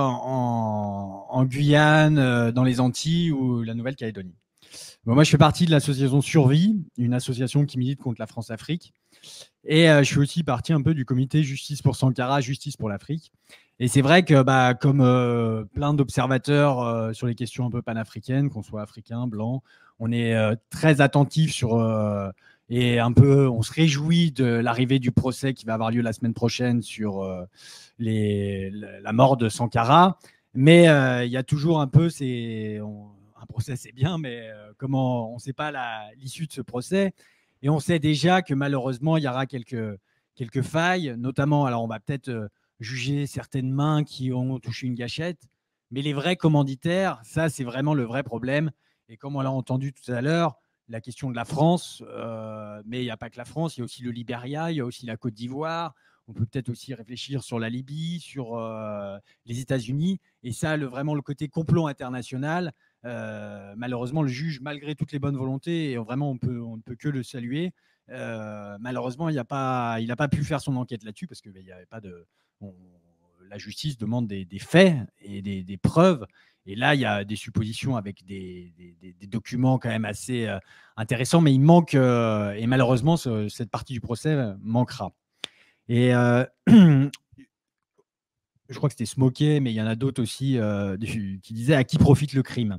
en, en Guyane, euh, dans les Antilles ou la Nouvelle-Calédonie. Bon, moi, je fais partie de l'association Survie, une association qui milite contre la France-Afrique. Et euh, je suis aussi partie un peu du comité Justice pour Sankara, Justice pour l'Afrique. Et c'est vrai que, bah, comme euh, plein d'observateurs euh, sur les questions un peu panafricaines, qu'on soit africain, blanc, on est euh, très attentif sur euh, et un peu, on se réjouit de l'arrivée du procès qui va avoir lieu la semaine prochaine sur euh, les, la mort de Sankara. Mais euh, il y a toujours un peu, c'est on, un procès c'est bien, mais euh, comment on ne sait pas l'issue de ce procès. Et on sait déjà que malheureusement, il y aura quelques, quelques failles, notamment, alors on va peut-être euh, juger certaines mains qui ont touché une gâchette, mais les vrais commanditaires, ça, c'est vraiment le vrai problème. Et comme on l'a entendu tout à l'heure, la question de la France, euh, mais il n'y a pas que la France, il y a aussi le Libéria, il y a aussi la Côte d'Ivoire. On peut peut-être aussi réfléchir sur la Libye, sur euh, les États-Unis. Et ça, le, vraiment, le côté complot international, euh, malheureusement, le juge, malgré toutes les bonnes volontés, et vraiment, on, peut, on ne peut que le saluer, euh, malheureusement, il n'a pas, il n'a pas pu faire son enquête là-dessus parce qu'il n'y avait pas de... On, la justice demande des, des faits et des, des preuves. Et là, il y a des suppositions avec des, des, des documents quand même assez euh, intéressants, mais il manque, euh, et malheureusement, ce, cette partie du procès manquera. Et euh, je crois que c'était Smoké, mais il y en a d'autres aussi euh, qui disaient à qui profite le crime.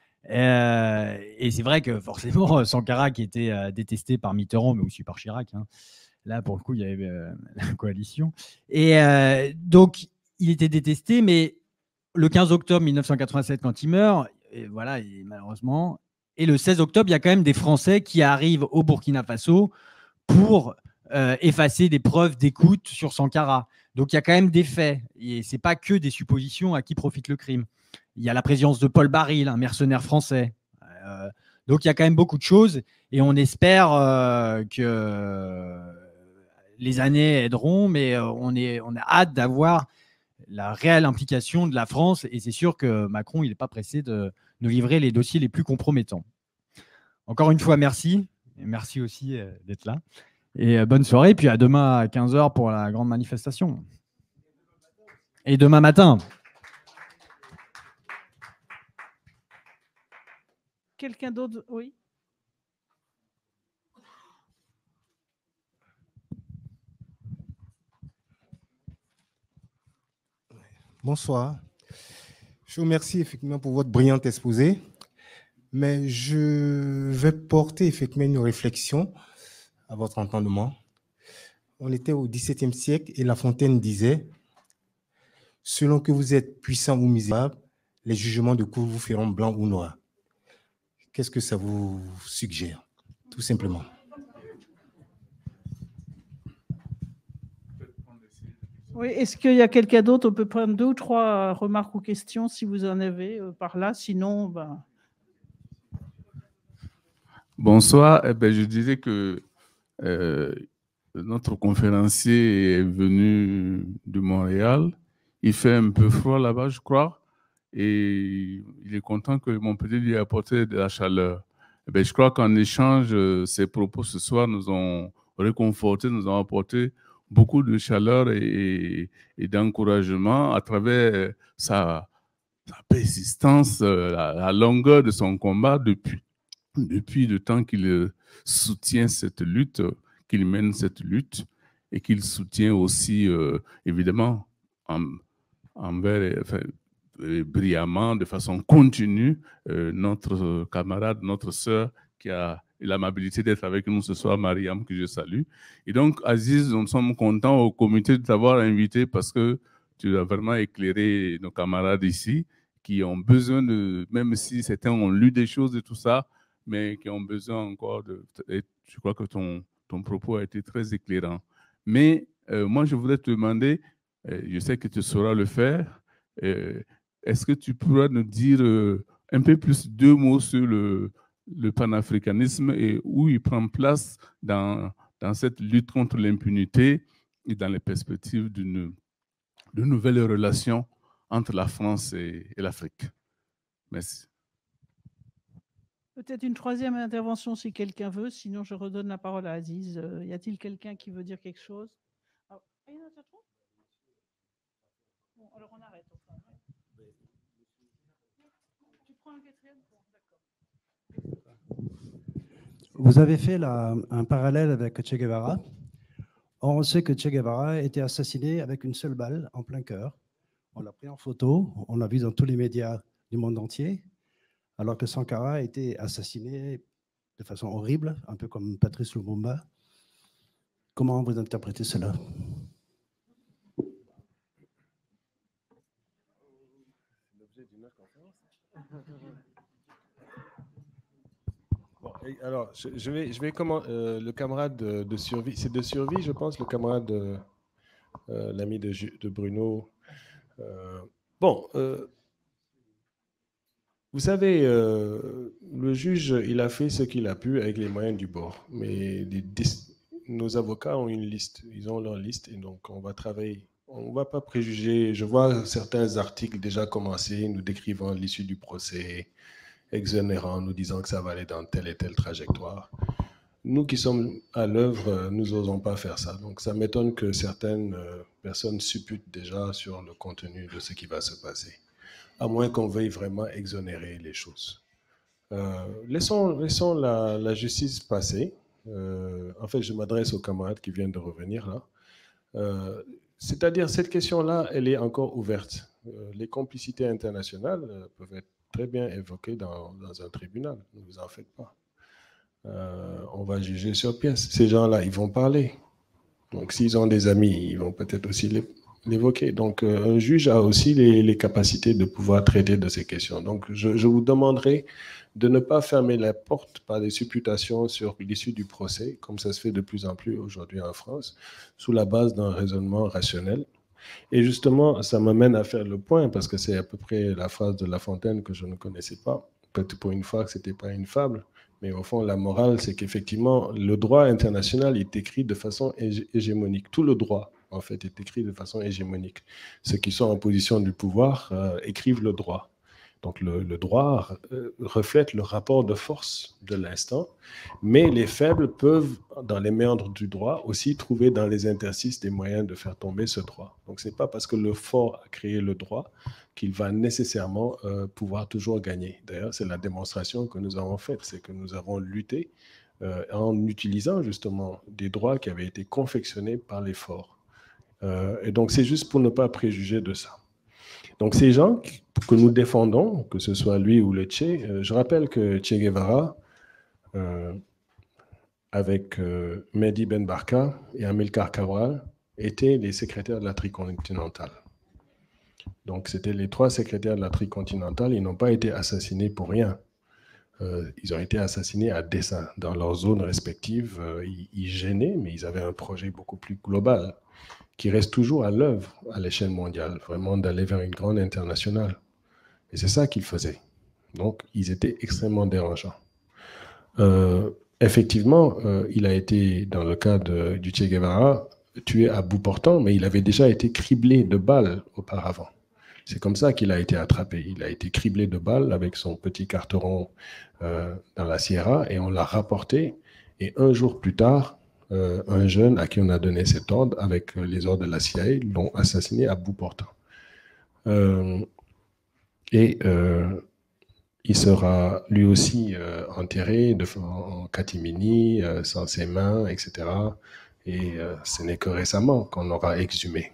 Euh, et c'est vrai que forcément, Sankara, qui était euh, détesté par Mitterrand, mais aussi par Chirac, hein, là, pour le coup, il y avait euh, la coalition. Et euh, donc, il était détesté, mais le quinze octobre mille neuf cent quatre-vingt-sept, quand il meurt, et voilà, et malheureusement, et le seize octobre, il y a quand même des Français qui arrivent au Burkina Faso pour euh, effacer des preuves d'écoute sur Sankara. Donc, il y a quand même des faits. Et ce n'est pas que des suppositions à qui profite le crime. Il y a la présence de Paul Baril, un mercenaire français. Euh, donc, il y a quand même beaucoup de choses. Et on espère euh, que les années aideront, mais on, est, on a hâte d'avoir la réelle implication de la France. Et c'est sûr que Macron, il n'est pas pressé de nous livrer les dossiers les plus compromettants. Encore une fois, merci. Et merci aussi euh, d'être là. Et euh, bonne soirée. Puis à demain à quinze heures pour la grande manifestation. Et demain matin. Quelqu'un d'autre? Oui. Bonsoir. Je vous remercie effectivement pour votre brillant exposé, mais je vais porter effectivement une réflexion à votre entendement. On était au dix-septième siècle et La Fontaine disait « Selon que vous êtes puissant ou misérable, les jugements de cour vous feront blanc ou noir. » Qu'est-ce que ça vous suggère, tout simplement? Oui, est-ce qu'il y a quelqu'un d'autre? On peut prendre deux ou trois remarques ou questions si vous en avez euh, par là. Sinon, ben... Bonsoir. Eh ben, je disais que euh, notre conférencier est venu de Montréal. Il fait un peu froid là-bas, je crois. Et il est content que Montpellier lui ait apporté de la chaleur. Eh ben, je crois qu'en échange, ses propos ce soir nous ont réconfortés, nous ont apporté beaucoup de chaleur et, et d'encouragement à travers sa, sa persistance, la, la longueur de son combat depuis, depuis le temps qu'il soutient cette lutte, qu'il mène cette lutte et qu'il soutient aussi, euh, évidemment, en, envers, enfin, brillamment, de façon continue, euh, notre camarade, notre sœur qui a l'amabilité d'être avec nous ce soir, Mariam, que je salue. Et donc, Aziz, nous sommes contents au comité de t'avoir invité parce que tu as vraiment éclairé nos camarades ici qui ont besoin de, même si certains ont lu des choses et tout ça, mais qui ont besoin encore de... Je crois que ton, ton propos a été très éclairant. Mais euh, moi, je voudrais te demander, euh, je sais que tu sauras le faire, euh, est-ce que tu pourras nous dire euh, un peu plus deux mots sur le, le panafricanisme et où il prend place dans, dans cette lutte contre l'impunité et dans les perspectives d'une de nouvelles relations entre la France et, et l'Afrique. Merci. Peut-être une troisième intervention si quelqu'un veut, sinon je redonne la parole à Aziz. Euh, y a-t-il quelqu'un qui veut dire quelque chose? Ah, il y en a d'autres? Bon, alors on arrête. Enfin. Tu prends un quatrième? Bon, d'accord. Vous avez fait la, un parallèle avec Che Guevara. Or, on sait que Che Guevara a été assassiné avec une seule balle en plein cœur. On l'a pris en photo, on l'a vu dans tous les médias du monde entier, alors que Sankara a été assassiné de façon horrible, un peu comme Patrice Lumumba. Comment vous interprétez cela? Bon, alors, je, je vais, je vais comment euh, le camarade de, de survie, c'est de survie, je pense, le camarade, de, euh, l'ami de, de Bruno. Euh, bon, euh, vous savez, euh, le juge, il a fait ce qu'il a pu avec les moyens du bord, mais les, nos avocats ont une liste, ils ont leur liste, et donc on va travailler. On ne va pas préjuger. Je vois certains articles déjà commencer, nous décrivant l'issue du procès, exonérant, nous disant que ça va aller dans telle et telle trajectoire. Nous qui sommes à l'œuvre, nous n'osons pas faire ça. Donc ça m'étonne que certaines personnes supputent déjà sur le contenu de ce qui va se passer, à moins qu'on veuille vraiment exonérer les choses. Euh, laissons laissons la, la justice passer. Euh, en fait, je m'adresse aux camarades qui viennent de revenir là. Euh, C'est-à-dire, cette question-là, elle est encore ouverte. Euh, les complicités internationales euh, peuvent être très bien évoquées dans, dans un tribunal. Ne vous en faites pas. Euh, on va juger sur pièce. Ces gens-là, ils vont parler. Donc, s'ils ont des amis, ils vont peut-être aussi l'évoquer. Donc, euh, un juge a aussi les, les capacités de pouvoir traiter de ces questions. Donc, je, je vous demanderai de ne pas fermer la porte par des supputations sur l'issue du procès, comme ça se fait de plus en plus aujourd'hui en France, sous la base d'un raisonnement rationnel. Et justement, ça m'amène à faire le point, parce que c'est à peu près la phrase de La Fontaine que je ne connaissais pas. Peut-être pour une fois que ce n'était pas une fable, mais au fond, la morale, c'est qu'effectivement, le droit international est écrit de façon hégémonique. Tout le droit, en fait, est écrit de façon hégémonique. Ceux qui sont en position du pouvoir euh, écrivent le droit. Donc le, le droit euh, reflète le rapport de force de l'instant, mais les faibles peuvent, dans les méandres du droit, aussi trouver dans les interstices des moyens de faire tomber ce droit. Donc ce n'est pas parce que le fort a créé le droit qu'il va nécessairement euh, pouvoir toujours gagner. D'ailleurs, c'est la démonstration que nous avons faite, c'est que nous avons lutté euh, en utilisant justement des droits qui avaient été confectionnés par les forts. Euh, et donc c'est juste pour ne pas préjuger de ça. Donc ces gens que nous défendons, que ce soit lui ou le Che, euh, je rappelle que Che Guevara, euh, avec euh, Mehdi Ben Barka et Amilcar Cabral, étaient les secrétaires de la tricontinentale. Donc c'était les trois secrétaires de la tricontinentale, ils n'ont pas été assassinés pour rien. Euh, ils ont été assassinés à dessein. Dans leurs zones respectives, euh, ils, ils gênaient, mais ils avaient un projet beaucoup plus global, qui reste toujours à l'œuvre à l'échelle mondiale, vraiment d'aller vers une grande internationale. Et c'est ça qu'ils faisaient. Donc, ils étaient extrêmement dérangeants. Euh, effectivement, euh, il a été, dans le cas de, du Che Guevara, tué à bout portant, mais il avait déjà été criblé de balles auparavant. C'est comme ça qu'il a été attrapé. Il a été criblé de balles avec son petit carteron euh, dans la Sierra, et on l'a rapporté. Et un jour plus tard, Euh, un jeune à qui on a donné cet ordre, avec euh, les ordres de la C I A, l'ont assassiné à bout portant. Euh, et euh, il sera lui aussi euh, enterré de, en catimini, euh, sans ses mains, et cetera. Et euh, ce n'est que récemment qu'on aura exhumé.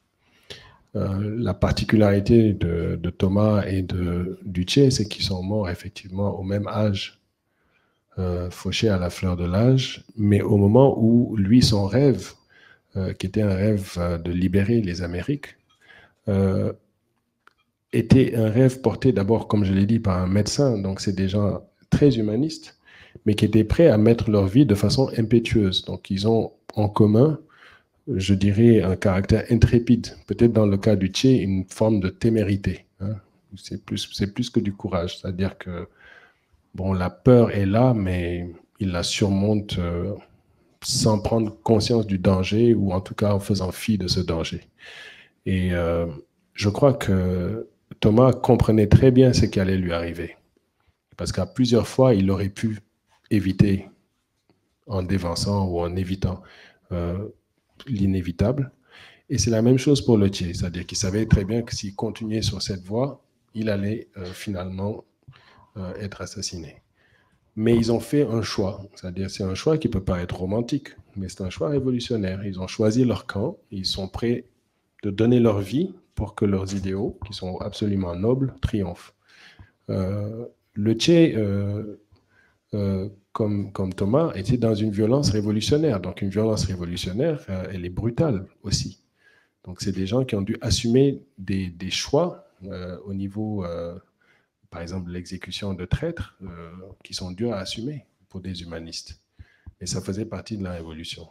Euh, la particularité de, de Thomas et de, du Che, c'est qu'ils sont morts effectivement au même âge. Euh, fauché à la fleur de l'âge, mais au moment où lui, son rêve, euh, qui était un rêve euh, de libérer les Amériques, euh, était un rêve porté d'abord, comme je l'ai dit, par un médecin, donc c'est des gens très humanistes, mais qui étaient prêts à mettre leur vie de façon impétueuse. Donc ils ont en commun je dirais, un caractère intrépide. Peut-être dans le cas du Tché, une forme de témérité. Hein. C'est plus, c'est plus que du courage. C'est-à-dire que, bon, la peur est là, mais il la surmonte euh, sans prendre conscience du danger, ou en tout cas en faisant fi de ce danger. Et euh, je crois que Thomas comprenait très bien ce qui allait lui arriver. Parce qu'à plusieurs fois, il aurait pu éviter en dévançant ou en évitant euh, l'inévitable. Et c'est la même chose pour le Tché, c'est-à-dire qu'il savait très bien que s'il continuait sur cette voie, il allait euh, finalement euh, être assassiné. Mais ils ont fait un choix, c'est-à-dire c'est un choix qui peut paraître romantique, mais c'est un choix révolutionnaire. Ils ont choisi leur camp, ils sont prêts de donner leur vie pour que leurs idéaux, qui sont absolument nobles, triomphent. Euh, le Tché, euh, euh, comme, comme Thomas, était dans une violence révolutionnaire. Donc une violence révolutionnaire, euh, elle est brutale aussi. Donc c'est des gens qui ont dû assumer des, des choix euh, au niveau, euh, par exemple, l'exécution de traîtres, euh, qui sont durs à assumer pour des humanistes. Et ça faisait partie de la révolution.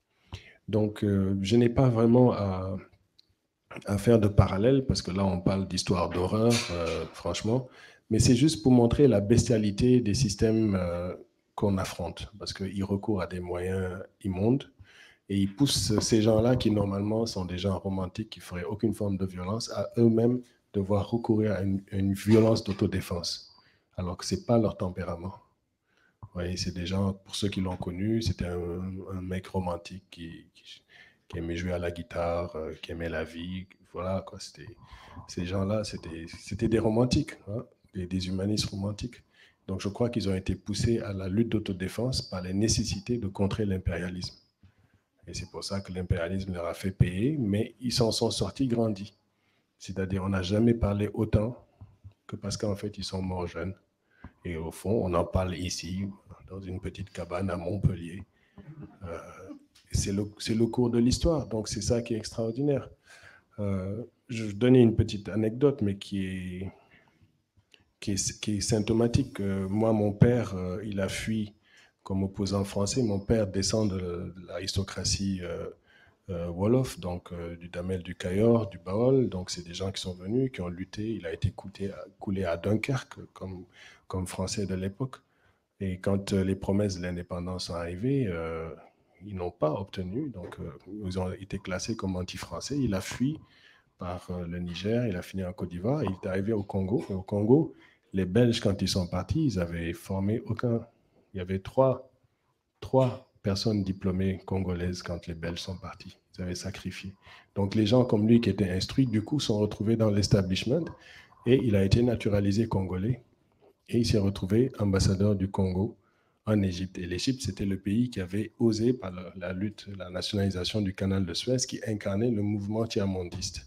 Donc euh, je n'ai pas vraiment à, à faire de parallèle, parce que là on parle d'histoire d'horreur, euh, franchement, mais c'est juste pour montrer la bestialité des systèmes euh, qu'on affronte, parce qu'ils recourent à des moyens immondes, et ils poussent ces gens-là, qui normalement sont des gens romantiques, qui ne feraient aucune forme de violence, à eux-mêmes devoir recourir à une, à une violence d'autodéfense, alors que ce n'est pas leur tempérament. Vous voyez, c'est des gens, pour ceux qui l'ont connu, c'était un, un mec romantique qui, qui, qui aimait jouer à la guitare, euh, qui aimait la vie. Voilà, quoi. C'était, ces gens-là, c'était, c'était des romantiques, hein, des, des humanistes romantiques. Donc je crois qu'ils ont été poussés à la lutte d'autodéfense par les nécessités de contrer l'impérialisme. Et c'est pour ça que l'impérialisme leur a fait payer, mais ils s'en sont sortis grandis. C'est-à-dire, on n'a jamais parlé autant que parce qu'en fait, ils sont morts jeunes. Et au fond, on en parle ici, dans une petite cabane à Montpellier. Euh, c'est le, c'est le cours de l'histoire, donc c'est ça qui est extraordinaire. Euh, je vais donner une petite anecdote, mais qui est, qui est, qui est symptomatique. Euh, moi, mon père, euh, il a fui comme opposant français. Mon père descend de, de l'aristocratie euh, euh, Wolof, donc euh, du Damel du Cayor, du Baol. Donc c'est des gens qui sont venus, qui ont lutté. Il a été coulé à, coulé à Dunkerque comme, comme français de l'époque. Et quand euh, les promesses de l'indépendance sont arrivées, euh, ils n'ont pas obtenu. Donc euh, ils ont été classés comme anti-français. Il a fui par euh, le Niger, il a fini en Côte d'Ivoire. Il est arrivé au Congo. Et au Congo, les Belges, quand ils sont partis, ils avaient formé aucun... Il y avait trois, trois personnes diplômées congolaises quand les Belges sont partis. Ils avaient sacrifié. Donc les gens comme lui qui étaient instruits, du coup, sont retrouvés dans l'establishment et il a été naturalisé congolais et il s'est retrouvé ambassadeur du Congo en Égypte. Et l'Égypte, c'était le pays qui avait osé, par la, la lutte, la nationalisation du canal de Suez, qui incarnait le mouvement tiers-mondiste.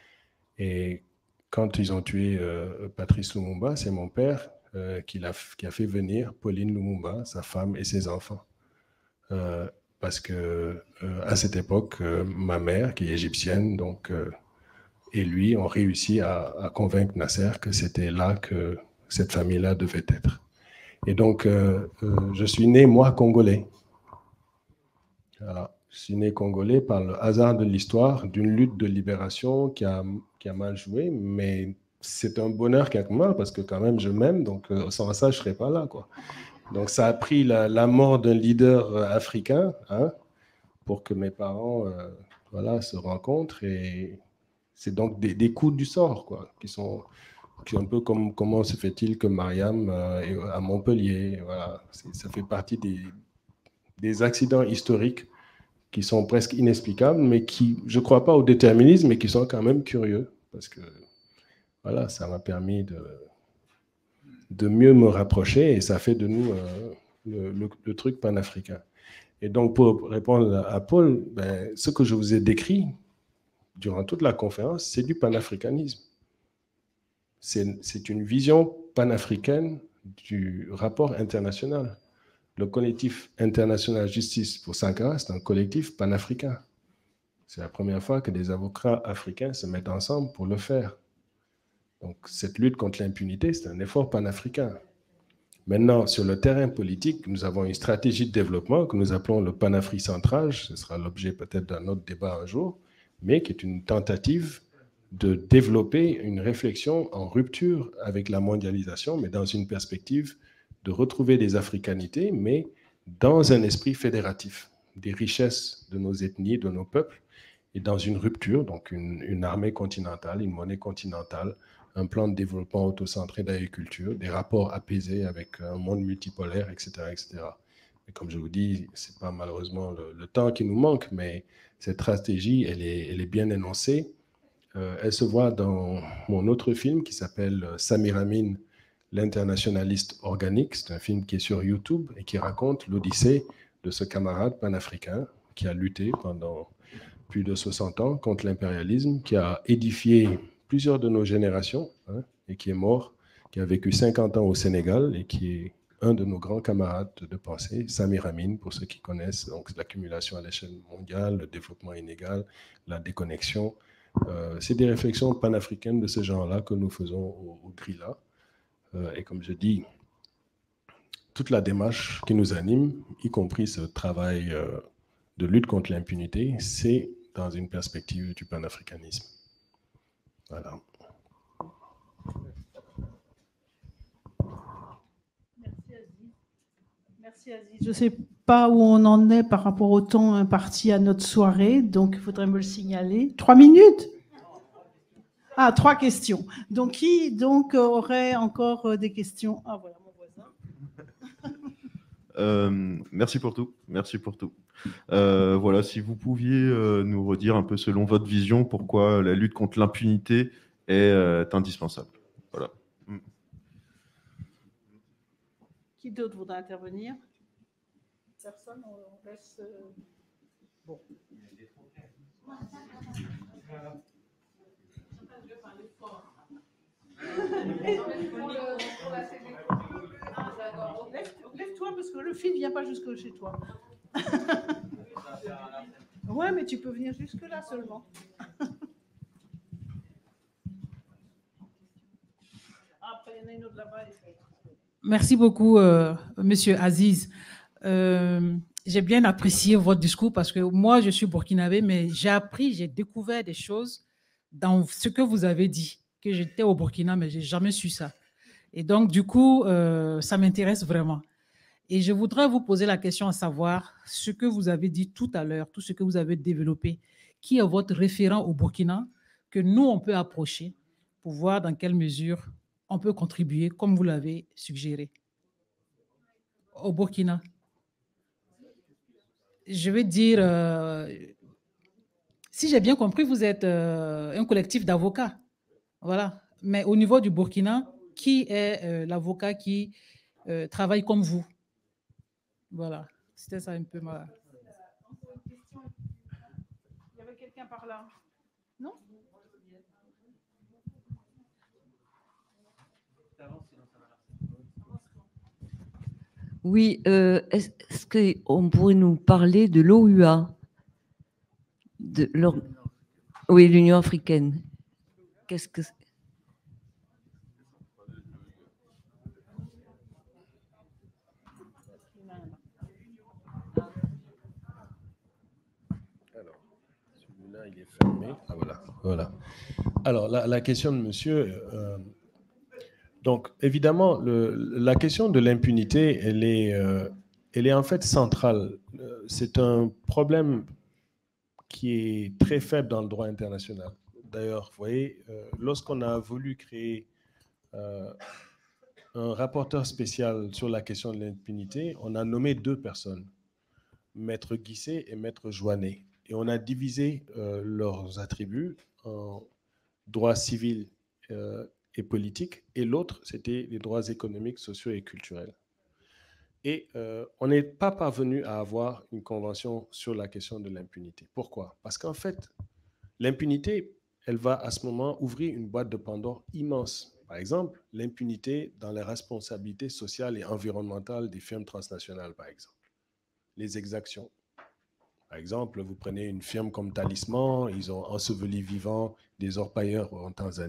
Et quand ils ont tué euh, Patrice Lumumba, c'est mon père Euh, qui, a, qui a fait venir Pauline Lumumba, sa femme et ses enfants. Euh, parce que euh, à cette époque, euh, ma mère, qui est égyptienne, donc, euh, et lui ont réussi à, à convaincre Nasser que c'était là que cette famille-là devait être. Et donc, euh, euh, je suis né, moi, congolais. Voilà. Je suis né congolais par le hasard de l'histoire, d'une lutte de libération qui a, qui a mal joué, mais c'est un bonheur quelque part parce que quand même je m'aime, donc euh, sans ça je ne serais pas là, quoi. Donc ça a pris la, la mort d'un leader euh, africain, hein, pour que mes parents euh, voilà, se rencontrent, et c'est donc des, des coups du sort, quoi, qui sont, qui sont un peu comme comment se fait-il que Mariam euh, est à Montpellier, voilà. Ça fait partie des, des accidents historiques qui sont presque inexplicables, mais qui, je ne crois pas au déterminisme, mais qui sont quand même curieux, parce que voilà, ça m'a permis de, de mieux me rapprocher et ça fait de nous euh, le, le, le truc panafricain. Et donc, pour répondre à Paul, ben, ce que je vous ai décrit durant toute la conférence, c'est du panafricanisme. C'est une vision panafricaine du rapport international. Le collectif international Justice pour Sankara, c'est un collectif panafricain. C'est la première fois que des avocats africains se mettent ensemble pour le faire. Donc, cette lutte contre l'impunité, c'est un effort panafricain. Maintenant, sur le terrain politique, nous avons une stratégie de développement que nous appelons le panafricentrage. Ce sera l'objet peut-être d'un autre débat un jour, mais qui est une tentative de développer une réflexion en rupture avec la mondialisation, mais dans une perspective de retrouver des africanités, mais dans un esprit fédératif, des richesses de nos ethnies, de nos peuples, et dans une rupture, donc une, une armée continentale, une monnaie continentale, un plan de développement autocentré d'agriculture, des rapports apaisés avec un monde multipolaire, et cetera, et cetera. Et comme je vous dis, ce n'est pas malheureusement le, le temps qui nous manque, mais cette stratégie, elle est, elle est bien énoncée. Euh, elle se voit dans mon autre film qui s'appelle Samir Amin, l'internationaliste organique. C'est un film qui est sur YouTube et qui raconte l'odyssée de ce camarade panafricain qui a lutté pendant plus de soixante ans contre l'impérialisme, qui a édifié plusieurs de nos générations, hein, et qui est mort, qui a vécu cinquante ans au Sénégal et qui est un de nos grands camarades de pensée, Samir Amin, pour ceux qui connaissent, donc l'accumulation à l'échelle mondiale, le développement inégal, la déconnexion. Euh, c'est des réflexions panafricaines de ce genre-là que nous faisons au, au Grilla. Euh, et comme je dis, toute la démarche qui nous anime, y compris ce travail euh, de lutte contre l'impunité, c'est dans une perspective du panafricanisme. Voilà. Merci Aziz. Merci Aziz. Je ne sais pas où on en est par rapport au temps imparti à notre soirée, donc il faudrait me le signaler. Trois minutes? Ah, trois questions. Donc, qui donc aurait encore des questions? Ah, voilà mon voisin. euh, merci pour tout. Merci pour tout. Euh, voilà, si vous pouviez euh, nous redire un peu selon votre vision pourquoi la lutte contre l'impunité est euh, indispensable. Voilà. Mm. Qui d'autre voudrait intervenir? Personne, on laisse. Bon. Lève-toi parce que le fil ne vient pas jusque chez toi. Ouais, mais tu peux venir jusque là seulement. Après, il y en a une autre là-bas. Merci beaucoup, euh, Monsieur Aziz. Euh, j'ai bien apprécié votre discours parce que moi, je suis burkinabé, mais j'ai appris, j'ai découvert des choses dans ce que vous avez dit, que j'étais au Burkina, mais je n'ai jamais su ça. Et donc, du coup, euh, ça m'intéresse vraiment. Et je voudrais vous poser la question à savoir ce que vous avez dit tout à l'heure, tout ce que vous avez développé, qui est votre référent au Burkina que nous, on peut approcher pour voir dans quelle mesure on peut contribuer, comme vous l'avez suggéré. Au Burkina. Je veux dire, euh, si j'ai bien compris, vous êtes euh, un collectif d'avocats. Voilà. Mais au niveau du Burkina, qui est euh, l'avocat qui euh, travaille comme vous? Voilà, c'était ça un peu ma... Il y avait quelqu'un par là. Non? Oui, euh, est-ce qu'on pourrait nous parler de l'O U A? De leur... Oui, l'Union africaine. Qu'est-ce que c'est? Il est fermé. Ah, voilà. Voilà. Alors, la, la question de monsieur. Euh, donc, évidemment, le, la question de l'impunité, elle est, euh, elle est en fait centrale. C'est un problème qui est très faible dans le droit international. D'ailleurs, vous voyez, euh, lorsqu'on a voulu créer euh, un rapporteur spécial sur la question de l'impunité, on a nommé deux personnes, Maître Guisset et Maître Joannet. Et on a divisé euh, leurs attributs en droits civils euh, et politiques, et l'autre, c'était les droits économiques, sociaux et culturels. Et euh, on n'est pas parvenu à avoir une convention sur la question de l'impunité. Pourquoi? Parce qu'en fait, l'impunité, elle va à ce moment ouvrir une boîte de Pandore immense. Par exemple, l'impunité dans les responsabilités sociales et environnementales des firmes transnationales, par exemple. Les exactions. Par exemple, vous prenez une firme comme Talisman, ils ont enseveli vivant des orpailleurs en Tanzanie.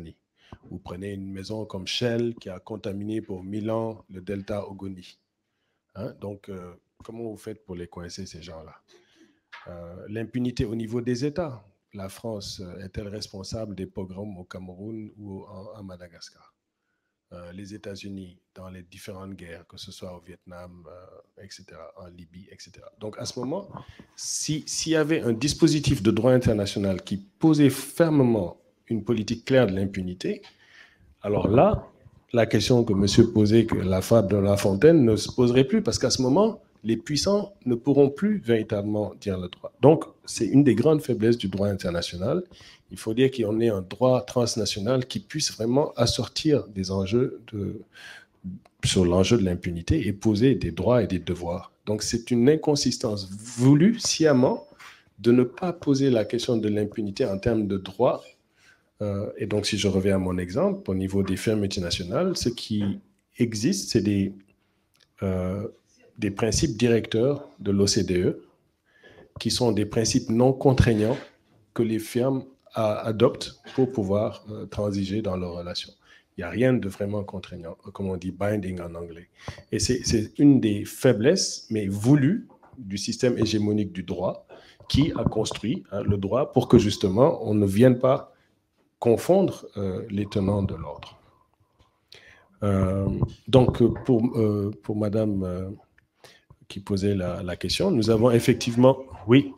Vous prenez une maison comme Shell qui a contaminé pour mille ans le delta Ogoni. Hein? Donc, euh, comment vous faites pour les coincer, ces gens-là? euh, L'impunité au niveau des États. La France est-elle responsable des pogroms au Cameroun ou en, à Madagascar? Euh, les États-Unis dans les différentes guerres, que ce soit au Vietnam, euh, et cetera, en Libye, et cetera. Donc, à ce moment, si, s'il y avait un dispositif de droit international qui posait fermement une politique claire de l'impunité, alors là, la question que monsieur posait, que la fable de La Fontaine, ne se poserait plus, parce qu'à ce moment, les puissants ne pourront plus véritablement dire le droit. Donc, c'est une des grandes faiblesses du droit international. Il faut dire qu'on ait un droit transnational qui puisse vraiment assortir des enjeux de, sur l'enjeu de l'impunité et poser des droits et des devoirs. Donc, c'est une inconsistance voulue sciemment de ne pas poser la question de l'impunité en termes de droit. Euh, et donc, si je reviens à mon exemple, au niveau des firmes multinationales, ce qui existe, c'est des, euh, des principes directeurs de l'O C D E qui sont des principes non contraignants que les firmes adoptent pour pouvoir euh, transiger dans leurs relations. Il n'y a rien de vraiment contraignant, comme on dit binding en anglais. Et c'est une des faiblesses, mais voulues, du système hégémonique du droit qui a construit hein, le droit pour que justement on ne vienne pas confondre euh, les tenants de l'ordre. Euh, donc, pour, euh, pour madame euh, qui posait la, la question, nous avons effectivement... Oui.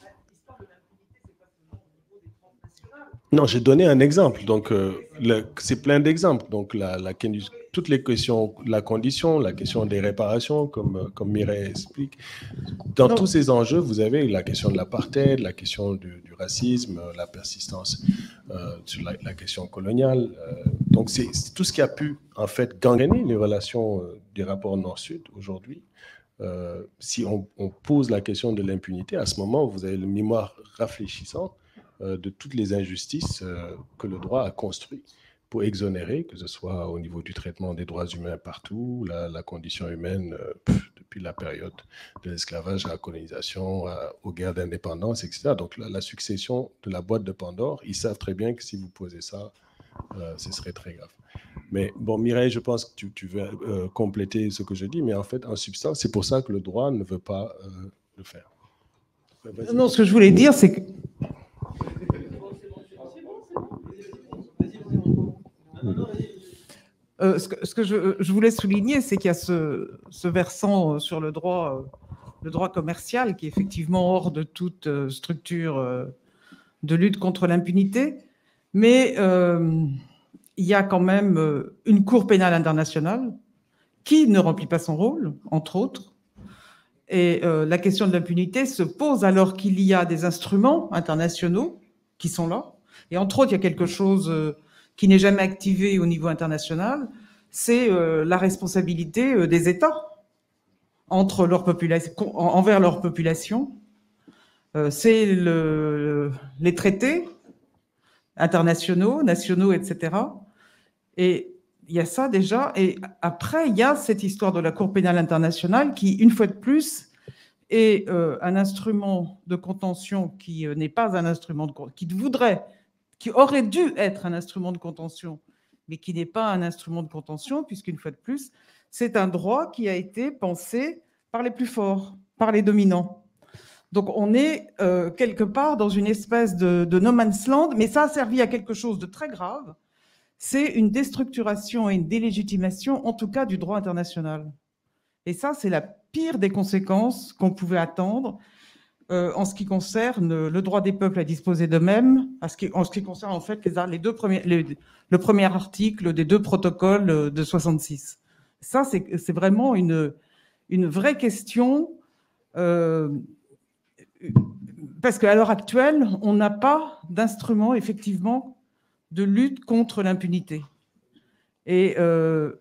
Non, j'ai donné un exemple. Donc, euh, c'est plein d'exemples. Donc, la, la, toutes les questions, la condition, la question des réparations, comme, comme Mireille explique. Dans non. tous ces enjeux, vous avez la question de l'apartheid, la question du, du racisme, la persistance euh, sur la, la question coloniale. Euh, donc, c'est tout ce qui a pu, en fait, gangréner les relations euh, des rapports Nord-Sud aujourd'hui. Euh, si on, on pose la question de l'impunité, à ce moment, vous avez le mémoire rafraîchissant de toutes les injustices que le droit a construit pour exonérer, que ce soit au niveau du traitement des droits humains partout, la, la condition humaine pff, depuis la période de l'esclavage à la colonisation, à, aux guerres d'indépendance, et cetera. Donc la, la succession de la boîte de Pandore, ils savent très bien que si vous posez ça, euh, ce serait très grave. Mais bon, Mireille, je pense que tu, tu veux euh, compléter ce que je dis, mais en fait, en substance, c'est pour ça que le droit ne veut pas euh, le faire. Non, ce que je voulais dire, c'est que Euh, ce que, ce que je, je voulais souligner, c'est qu'il y a ce, ce versant sur le droit, le droit commercial qui est effectivement hors de toute structure de lutte contre l'impunité, mais euh, il y a quand même une Cour pénale internationale qui ne remplit pas son rôle, entre autres, et euh, la question de l'impunité se pose alors qu'il y a des instruments internationaux qui sont là, et entre autres, il y a quelque chose... Euh, qui n'est jamais activé au niveau international, c'est euh, la responsabilité euh, des États entre leur population, envers leur population. Euh, c'est le, les traités internationaux, nationaux, et cetera. Et il y a ça déjà. Et après, il y a cette histoire de la Cour pénale internationale qui, une fois de plus, est euh, un instrument de contention qui euh, n'est pas un instrument de qui voudrait qui aurait dû être un instrument de contention, mais qui n'est pas un instrument de contention, puisqu'une fois de plus, c'est un droit qui a été pensé par les plus forts, par les dominants. Donc on est euh, quelque part dans une espèce de, de no man's land, mais ça a servi à quelque chose de très grave, c'est une déstructuration et une délégitimation, en tout cas, du droit international. Et ça, c'est la pire des conséquences qu'on pouvait attendre, Euh, en ce qui concerne le droit des peuples à disposer d'eux-mêmes, en ce qui concerne en fait les, les deux premiers, les, le premier article des deux protocoles de soixante-six. Ça, c'est vraiment une, une vraie question, euh, parce qu'à l'heure actuelle, on n'a pas d'instrument effectivement de lutte contre l'impunité. Et euh,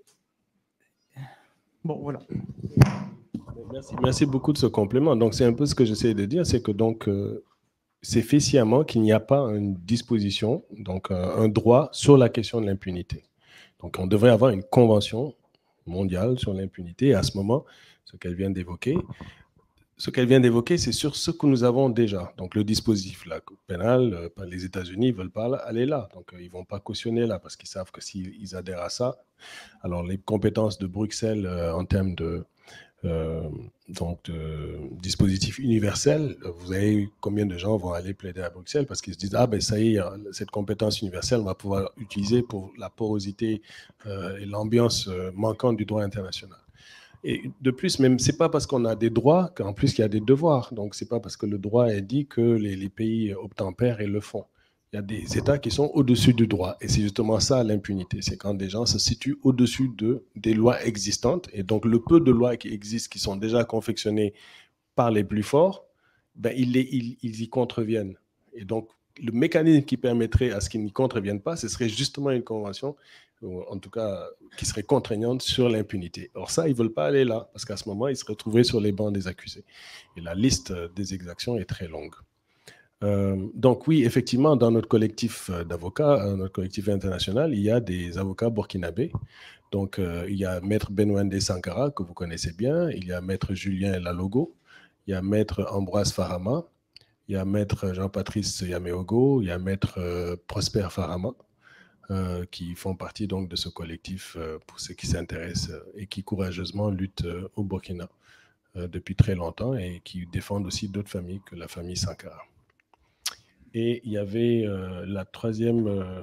bon, voilà. Merci, merci beaucoup de ce complément. Donc, c'est un peu ce que j'essaie de dire, c'est que donc euh, c'est fait sciemment qu'il n'y a pas une disposition, donc euh, un droit sur la question de l'impunité. Donc, on devrait avoir une convention mondiale sur l'impunité. Et à ce moment, ce qu'elle vient d'évoquer, ce qu'elle vient d'évoquer, c'est sur ce que nous avons déjà. Donc, le dispositif là, pénal, euh, les États-Unis ne veulent pas aller là. Donc, euh, ils ne vont pas cautionner là parce qu'ils savent que s'ils adhèrent à ça, alors les compétences de Bruxelles euh, en termes de, euh, donc de dispositif universel, vous avez combien de gens vont aller plaider à Bruxelles parce qu'ils se disent « Ah, ben ça y est, cette compétence universelle, on va pouvoir l'utiliser pour la porosité euh, et l'ambiance euh, manquante du droit international. » Et de plus, même, ce n'est pas parce qu'on a des droits qu'en plus il y a des devoirs. Donc, ce n'est pas parce que le droit est dit que les, les pays obtempèrent et le font. Il y a des États qui sont au-dessus du droit. Et c'est justement ça l'impunité. C'est quand des gens se situent au-dessus de, des lois existantes. Et donc, le peu de lois qui existent, qui sont déjà confectionnées par les plus forts, ben, ils, les, ils, ils y contreviennent. Et donc, le mécanisme qui permettrait à ce qu'ils n'y contreviennent pas, ce serait justement une convention, en tout cas, qui serait contraignante sur l'impunité. Or ça, ils ne veulent pas aller là, parce qu'à ce moment, ils se retrouveraient sur les bancs des accusés. Et la liste des exactions est très longue. Euh, donc oui, effectivement, dans notre collectif d'avocats, notre collectif international, il y a des avocats burkinabés. Donc, euh, il y a Maître Benwende Sankara, que vous connaissez bien, il y a Maître Julien Lalogo, il y a Maître Ambroise Farama, il y a Maître Jean-Patrice Yameogo, il y a Maître euh, Prosper Farama, euh, qui font partie donc de ce collectif euh, pour ceux qui s'intéressent euh, et qui courageusement luttent euh, au Burkina euh, depuis très longtemps et qui défendent aussi d'autres familles que la famille Sankara. Et il y avait euh, la troisième euh,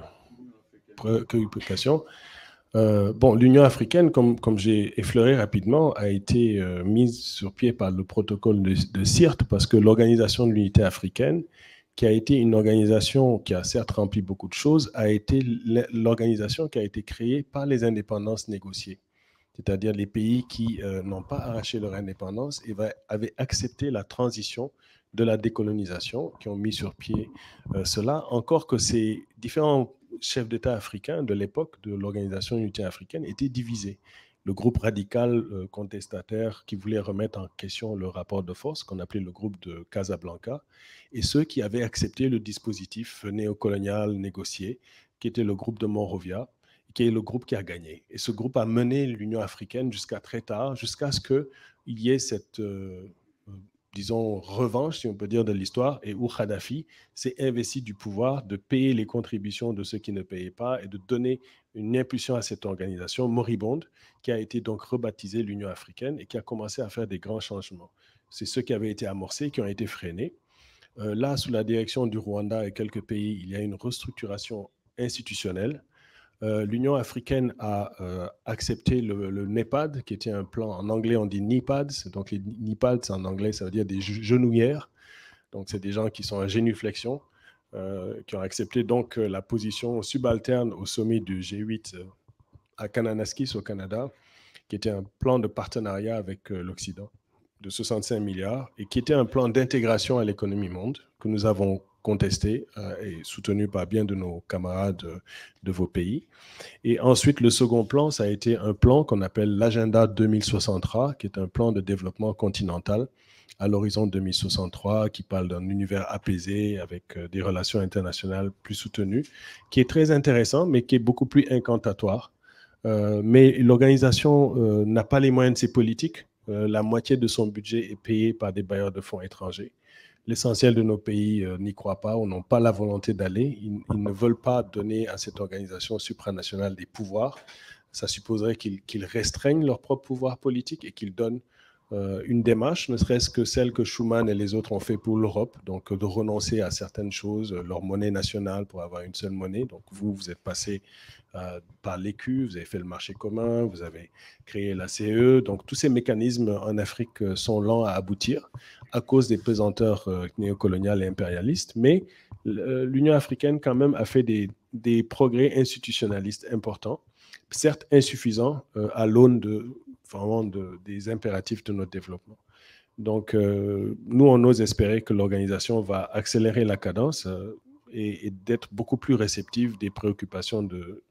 préoccupation. Euh, bon, l'Union africaine, comme, comme j'ai effleuré rapidement, a été euh, mise sur pied par le protocole de, de Sirte parce que l'Organisation de l'Unité africaine, qui a été une organisation qui a certes rempli beaucoup de choses, a été l'organisation qui a été créée par les indépendances négociées. C'est-à-dire les pays qui euh, n'ont pas arraché leur indépendance et va, avaient accepté la transition de la décolonisation, qui ont mis sur pied euh, cela, encore que ces différents chefs d'État africains de l'époque de l'Organisation de l'Unité africaine étaient divisés. Le groupe radical euh, contestataire qui voulait remettre en question le rapport de force, qu'on appelait le groupe de Casablanca, et ceux qui avaient accepté le dispositif néocolonial négocié, qui était le groupe de Monrovia, qui est le groupe qui a gagné. Et ce groupe a mené l'Union africaine jusqu'à très tard, jusqu'à ce qu'il y ait cette... Euh, disons, revanche, si on peut dire, de l'histoire, et où Kadhafi s'est investi du pouvoir de payer les contributions de ceux qui ne payaient pas et de donner une impulsion à cette organisation moribonde qui a été donc rebaptisée l'Union africaine et qui a commencé à faire des grands changements. C'est ceux qui avaient été amorcés, qui ont été freinés. Euh, là, sous la direction du Rwanda et quelques pays, il y a une restructuration institutionnelle. Euh, L'Union africaine a euh, accepté le, le NEPAD, qui était un plan, en anglais on dit NIPADS, donc les NIPADS en anglais ça veut dire des genouillères, donc c'est des gens qui sont en génuflexion, euh, qui ont accepté donc la position subalterne au sommet du G huit euh, à Kananaskis au Canada, qui était un plan de partenariat avec euh, l'Occident de soixante-cinq milliards et qui était un plan d'intégration à l'économie monde que nous avons contesté euh, et soutenu par bien de nos camarades euh, de vos pays. Et ensuite, le second plan, ça a été un plan qu'on appelle l'Agenda deux mille soixante-trois, qui est un plan de développement continental à l'horizon deux mille soixante-trois, qui parle d'un univers apaisé avec euh, des relations internationales plus soutenues, qui est très intéressant, mais qui est beaucoup plus incantatoire. Euh, mais l'organisation euh, n'a pas les moyens de ses politiques. Euh, la moitié de son budget est payé par des bailleurs de fonds étrangers. L'essentiel de nos pays euh, n'y croient pas ou n'ont pas la volonté d'aller. Ils, ils ne veulent pas donner à cette organisation supranationale des pouvoirs. Ça supposerait qu'ils qu'ils restreignent leur propre pouvoir politique et qu'ils donnent euh, une démarche, ne serait-ce que celle que Schuman et les autres ont fait pour l'Europe, donc de renoncer à certaines choses, leur monnaie nationale pour avoir une seule monnaie. Donc vous, vous êtes passé euh, par l'É Q, vous avez fait le marché commun, vous avez créé la C E E. Donc tous ces mécanismes en Afrique sont lents à aboutir à cause des pesanteurs euh, néocoloniales et impérialistes, mais l'Union africaine quand même a fait des, des progrès institutionnalistes importants, certes insuffisants euh, à l'aune de, vraiment de, des impératifs de notre développement. Donc, euh, nous, on ose espérer que l'organisation va accélérer la cadence euh, et, et d'être beaucoup plus réceptive des préoccupations de,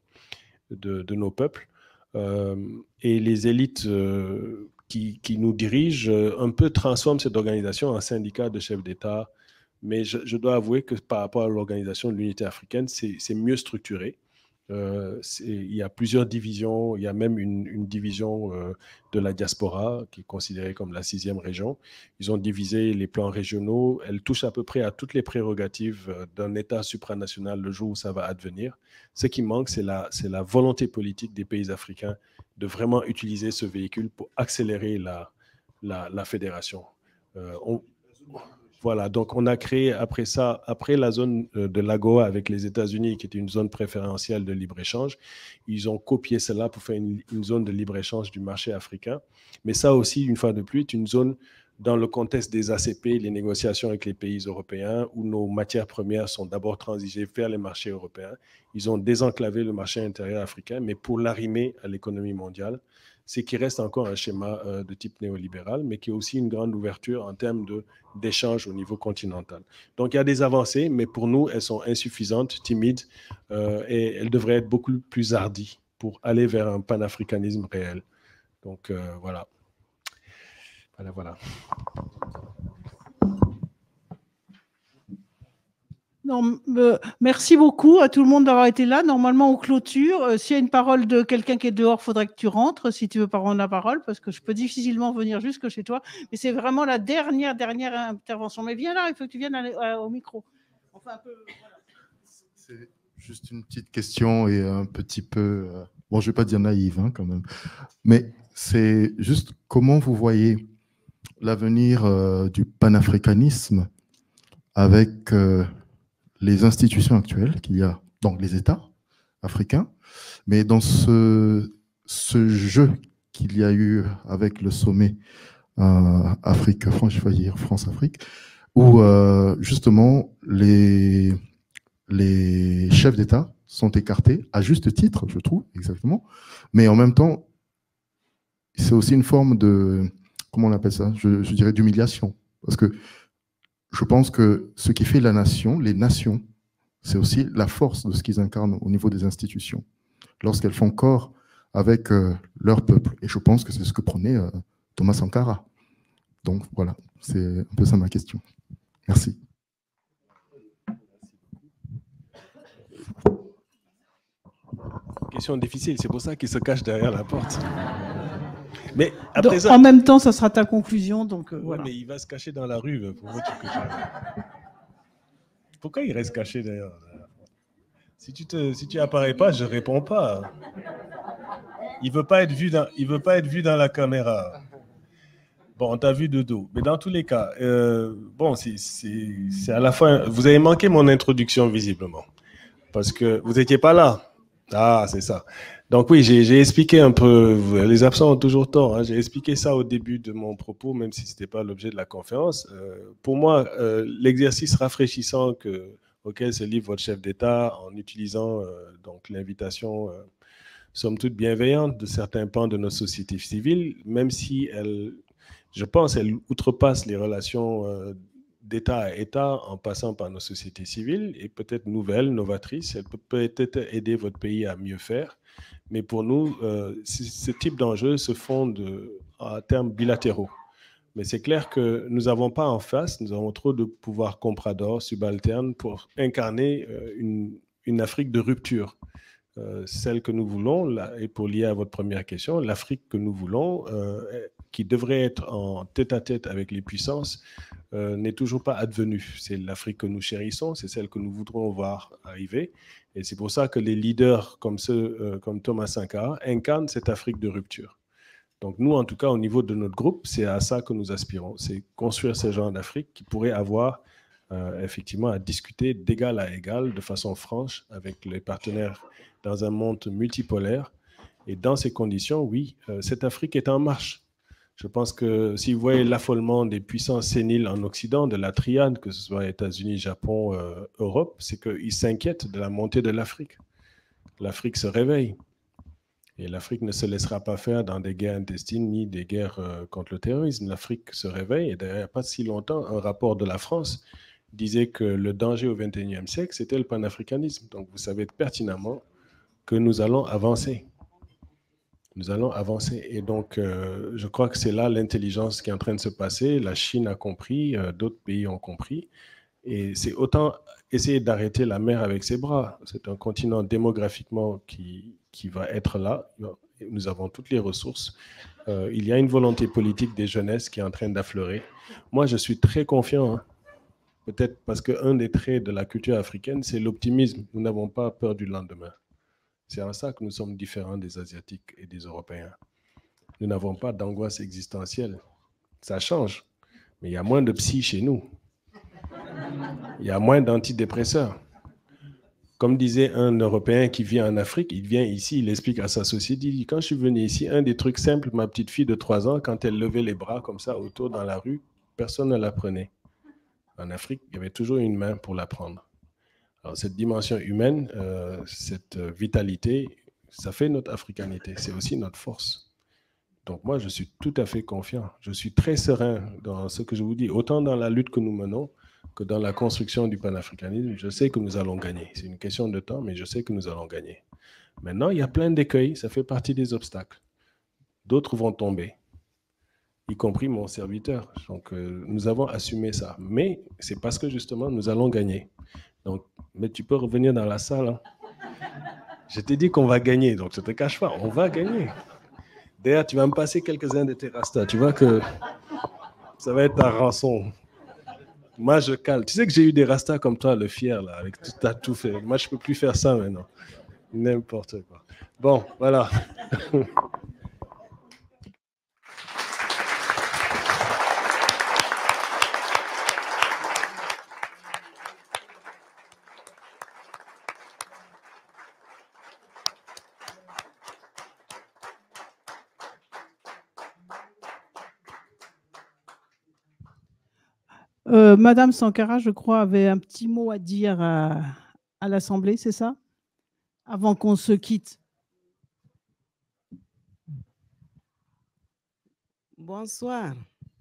de, de nos peuples. Euh, et les élites euh, qui, qui nous dirigent euh, un peu transforment cette organisation en syndicat de chefs d'État. Mais je, je dois avouer que par rapport à l'organisation de l'unité africaine, c'est mieux structuré. Euh, il y a plusieurs divisions, il y a même une, une division euh, de la diaspora qui est considérée comme la sixième région. Ils ont divisé les plans régionaux. Elle touche à peu près à toutes les prérogatives euh, d'un État supranational le jour où ça va advenir. Ce qui manque, c'est la, c'est la volonté politique des pays africains de vraiment utiliser ce véhicule pour accélérer la, la, la fédération. Euh, on, Voilà, donc on a créé après ça, après la zone de l'AGOA avec les États-Unis, qui était une zone préférentielle de libre-échange, ils ont copié cela pour faire une, une zone de libre-échange du marché africain. Mais ça aussi, une fois de plus, est une zone dans le contexte des A C P, les négociations avec les pays européens, où nos matières premières sont d'abord transigées vers les marchés européens. Ils ont désenclavé le marché intérieur africain, mais pour l'arrimer à l'économie mondiale, c'est qu'il reste encore un schéma euh, de type néolibéral, mais qui est aussi une grande ouverture en termes de, d'échanges au niveau continental. Donc, il y a des avancées, mais pour nous, elles sont insuffisantes, timides, euh, et elles devraient être beaucoup plus hardies pour aller vers un panafricanisme réel. Donc, euh, voilà. Voilà, voilà. Non, euh, merci beaucoup à tout le monde d'avoir été là. Normalement, on clôture. Euh, S'il y a une parole de quelqu'un qui est dehors, il faudrait que tu rentres si tu veux pas prendre la parole, parce que je peux difficilement venir jusque chez toi. Mais c'est vraiment la dernière, dernière intervention. Mais viens là, il faut que tu viennes aller, euh, au micro. Enfin, un peu, voilà. C'est juste une petite question et un petit peu... Euh, bon, je ne vais pas dire naïve hein, quand même. Mais c'est juste comment vous voyez l'avenir euh, du panafricanisme avec... Euh, les institutions actuelles qu'il y a dans les États africains, mais dans ce, ce jeu qu'il y a eu avec le sommet euh, Afrique, France, France-Afrique, où euh, justement les, les chefs d'État sont écartés, à juste titre, je trouve, exactement, mais en même temps, c'est aussi une forme de, comment on appelle ça, je, je dirais d'humiliation, parce que je pense que ce qui fait la nation, les nations, c'est aussi la force de ce qu'ils incarnent au niveau des institutions, lorsqu'elles font corps avec euh, leur peuple. Et je pense que c'est ce que prenait euh, Thomas Sankara. Donc voilà, c'est un peu ça ma question. Merci. Question difficile, c'est pour ça qu'il se cache derrière la porte. Mais après donc, ça, en même temps, ça sera ta conclusion. Donc, euh, ouais, voilà. mais il va se cacher dans la rue. Pour vous dire que je... Pourquoi il reste caché d'ailleurs? Si tu te, si tu apparais pas, je réponds pas. Il veut pas être vu dans, il veut pas être vu dans la caméra. Bon, on t'a vu de dos. Mais dans tous les cas, euh, bon, c'est, c'est, c'est à la fin. Vous avez manqué mon introduction visiblement parce que vous étiez pas là. Ah, c'est ça. Donc oui, j'ai, j'ai expliqué un peu, les absents ont toujours tort, hein, j'ai expliqué ça au début de mon propos, même si ce n'était pas l'objet de la conférence. Euh, pour moi, euh, l'exercice rafraîchissant que, auquel se livre votre chef d'État en utilisant euh, donc, l'invitation, euh, somme toute bienveillante, de certains pans de notre société civile, même si elle, je pense, elle outrepasse les relations euh, d'État à État en passant par nos sociétés civiles et peut-être nouvelles, novatrices. Elle peut peut-être aider votre pays à mieux faire. Mais pour nous, euh, ce type d'enjeux se font à termes bilatéraux. Mais c'est clair que nous n'avons pas en face, nous avons trop de pouvoirs compradors, subalternes, pour incarner euh, une, une Afrique de rupture. Euh, celle que nous voulons, là, et pour lier à votre première question, l'Afrique que nous voulons, euh, qui devrait être en tête-à-tête avec les puissances, euh, n'est toujours pas advenue. C'est l'Afrique que nous chérissons, c'est celle que nous voudrons voir arriver. Et c'est pour ça que les leaders comme, ceux, euh, comme Thomas Sankara incarnent cette Afrique de rupture. Donc nous, en tout cas, au niveau de notre groupe, c'est à ça que nous aspirons. C'est construire ce genre d'Afrique qui pourrait avoir euh, effectivement à discuter d'égal à égal, de façon franche, avec les partenaires dans un monde multipolaire. Et dans ces conditions, oui, euh, cette Afrique est en marche. Je pense que si vous voyez l'affolement des puissances séniles en Occident, de la triade, que ce soit États-Unis, Japon, euh, Europe, c'est qu'ils s'inquiètent de la montée de l'Afrique. L'Afrique se réveille. Et l'Afrique ne se laissera pas faire dans des guerres intestines ni des guerres euh, contre le terrorisme. L'Afrique se réveille. Et d'ailleurs, il n'y a pas si longtemps, un rapport de la France disait que le danger au vingt et unième siècle, c'était le panafricanisme. Donc, vous savez pertinemment que nous allons avancer. Nous allons avancer. Et donc, euh, je crois que c'est là l'intelligence qui est en train de se passer. La Chine a compris, euh, d'autres pays ont compris. Et c'est autant essayer d'arrêter la mer avec ses bras. C'est un continent démographiquement qui, qui va être là. Nous avons toutes les ressources. Euh, il y a une volonté politique des jeunesses qui est en train d'affleurer. Moi, je suis très confiant, hein. Peut-être parce qu'un des traits de la culture africaine, c'est l'optimisme. Nous n'avons pas peur du lendemain. C'est en ça que nous sommes différents des Asiatiques et des Européens. Nous n'avons pas d'angoisse existentielle. Ça change, mais il y a moins de psy chez nous. Il y a moins d'antidépresseurs. Comme disait un Européen qui vit en Afrique, il vient ici, il explique à sa société, il dit, quand je suis venu ici, un des trucs simples, ma petite fille de trois ans, quand elle levait les bras comme ça autour dans la rue, personne ne la prenait. En Afrique, il y avait toujours une main pour la prendre. Alors cette dimension humaine, euh, cette vitalité, ça fait notre africanité, c'est aussi notre force. Donc moi, je suis tout à fait confiant. Je suis très serein dans ce que je vous dis, autant dans la lutte que nous menons que dans la construction du panafricanisme. Je sais que nous allons gagner. C'est une question de temps, mais je sais que nous allons gagner. Maintenant, il y a plein d'écueils, ça fait partie des obstacles. D'autres vont tomber, y compris mon serviteur. Donc, euh, nous avons assumé ça. Mais c'est parce que, justement, nous allons gagner. Donc, mais tu peux revenir dans la salle. Hein. Je t'ai dit qu'on va gagner, donc je ne te cache pas, on va gagner. D'ailleurs, tu vas me passer quelques-uns de tes rastas. Tu vois que ça va être ta rançon. Moi, je cale. Tu sais que j'ai eu des rastas comme toi, le fier, là, avec tout, t'as tout fait. Moi, je ne peux plus faire ça maintenant. N'importe quoi. Bon, voilà. Euh, Madame Sankara, je crois, avait un petit mot à dire à, à l'Assemblée, c'est ça? Avant qu'on se quitte. Bonsoir.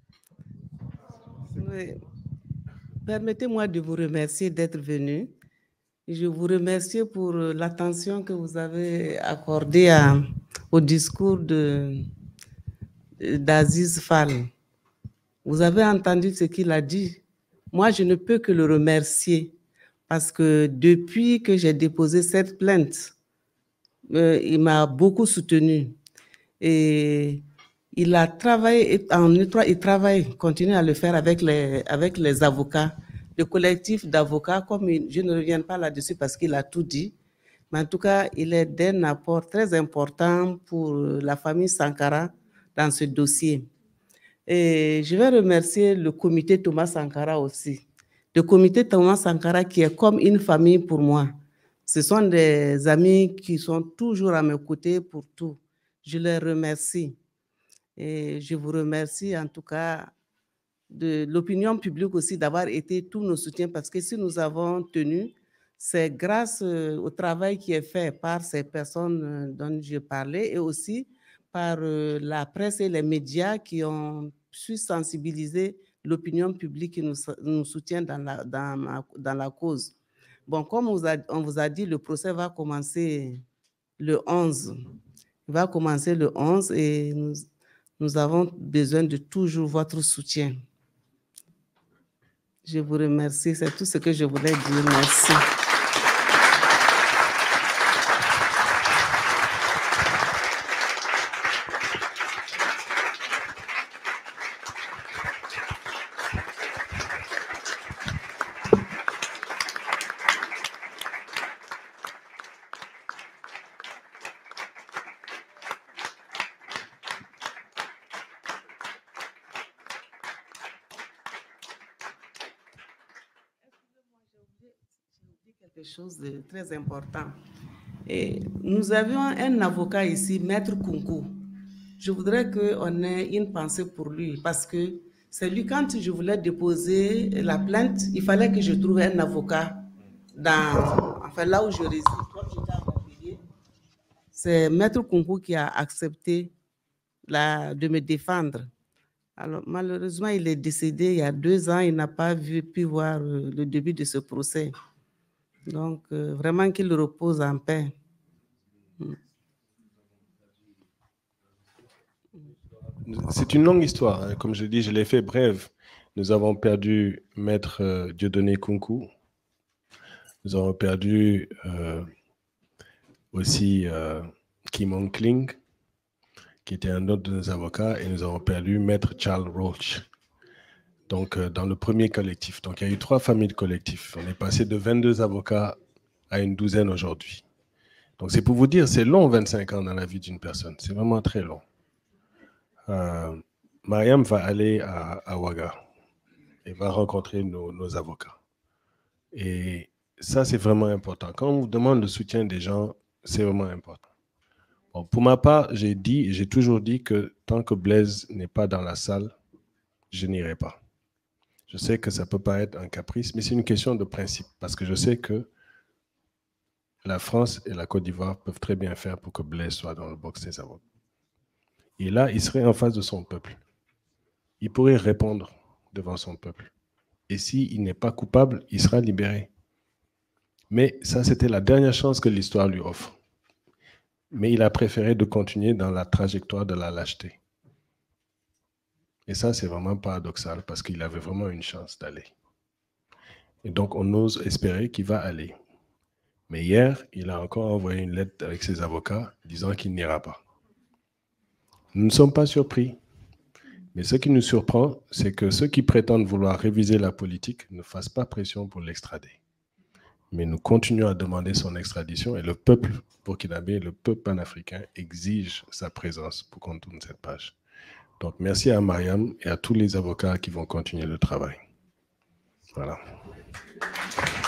Oui. Permettez-moi de vous remercier d'être venu. Je vous remercie pour l'attention que vous avez accordée à, au discours de, d'Aziz Fall. Vous avez entendu ce qu'il a dit. Moi, je ne peux que le remercier parce que depuis que j'ai déposé cette plainte, euh, il m'a beaucoup soutenu. Et il a travaillé en étroit, il travaille, continue à le faire avec les, avec les avocats, le collectif d'avocats, comme il, je ne reviens pas là-dessus parce qu'il a tout dit, mais en tout cas, il est d'un apport très important pour la famille Sankara dans ce dossier. Et je vais remercier le comité Thomas Sankara aussi. Le comité Thomas Sankara qui est comme une famille pour moi. Ce sont des amis qui sont toujours à mes côtés pour tout. Je les remercie. Et je vous remercie en tout cas de l'opinion publique aussi d'avoir été tous nos soutiens parce que si nous avons tenu, c'est grâce au travail qui est fait par ces personnes dont je parlais et aussi par la presse et les médias qui ont su sensibiliser l'opinion publique qui nous, nous soutient dans la, dans, dans la cause. Bon, comme on vous, a, on vous a dit, le procès va commencer le onze. Il va commencer le onze et nous, nous avons besoin de toujours votre soutien. Je vous remercie. C'est tout ce que je voulais dire. Merci. Quelque chose de très important. Et nous avions un avocat ici, Maître Kunku. Je voudrais qu'on ait une pensée pour lui parce que c'est lui, quand je voulais déposer la plainte, il fallait que je trouve un avocat dans, enfin là où je réside. C'est Maître Kunku qui a accepté la, de me défendre. Alors malheureusement, il est décédé il y a deux ans, il n'a pas vu, pu voir le début de ce procès. Donc, euh, vraiment qu'il repose en paix. C'est une longue histoire. Hein. Comme je dis, je l'ai fait brève. Nous avons perdu Maître euh, Dieudonné Kunku. Nous avons perdu euh, aussi euh, Kim Hong Kling, qui était un autre de nos avocats, et nous avons perdu Maître Charles Roach. Donc, euh, dans le premier collectif. Donc, il y a eu trois familles de collectifs. On est passé de vingt-deux avocats à une douzaine aujourd'hui. Donc, c'est pour vous dire, c'est long, vingt-cinq ans dans la vie d'une personne. C'est vraiment très long. Euh, Mariam va aller à, à Ouaga et va rencontrer nos, nos avocats. Et ça, c'est vraiment important. Quand on vous demande le soutien des gens, c'est vraiment important. Bon, pour ma part, j'ai dit et j'ai toujours dit que tant que Blaise n'est pas dans la salle, je n'irai pas. Je sais que ça peut paraître un caprice, mais c'est une question de principe, parce que je sais que la France et la Côte d'Ivoire peuvent très bien faire pour que Blaise soit dans le box des avocats. Et là, il serait en face de son peuple. Il pourrait répondre devant son peuple. Et s'il n'est pas coupable, il sera libéré. Mais ça, c'était la dernière chance que l'histoire lui offre. Mais il a préféré de continuer dans la trajectoire de la lâcheté. Et ça, c'est vraiment paradoxal parce qu'il avait vraiment une chance d'aller. Et donc, on ose espérer qu'il va aller. Mais hier, il a encore envoyé une lettre avec ses avocats disant qu'il n'ira pas. Nous ne sommes pas surpris. Mais ce qui nous surprend, c'est que ceux qui prétendent vouloir réviser la politique ne fassent pas pression pour l'extrader. Mais nous continuons à demander son extradition et le peuple burkinabé, le peuple panafricain exige sa présence pour qu'on tourne cette page. Donc, merci à Mariam et à tous les avocats qui vont continuer le travail. Voilà.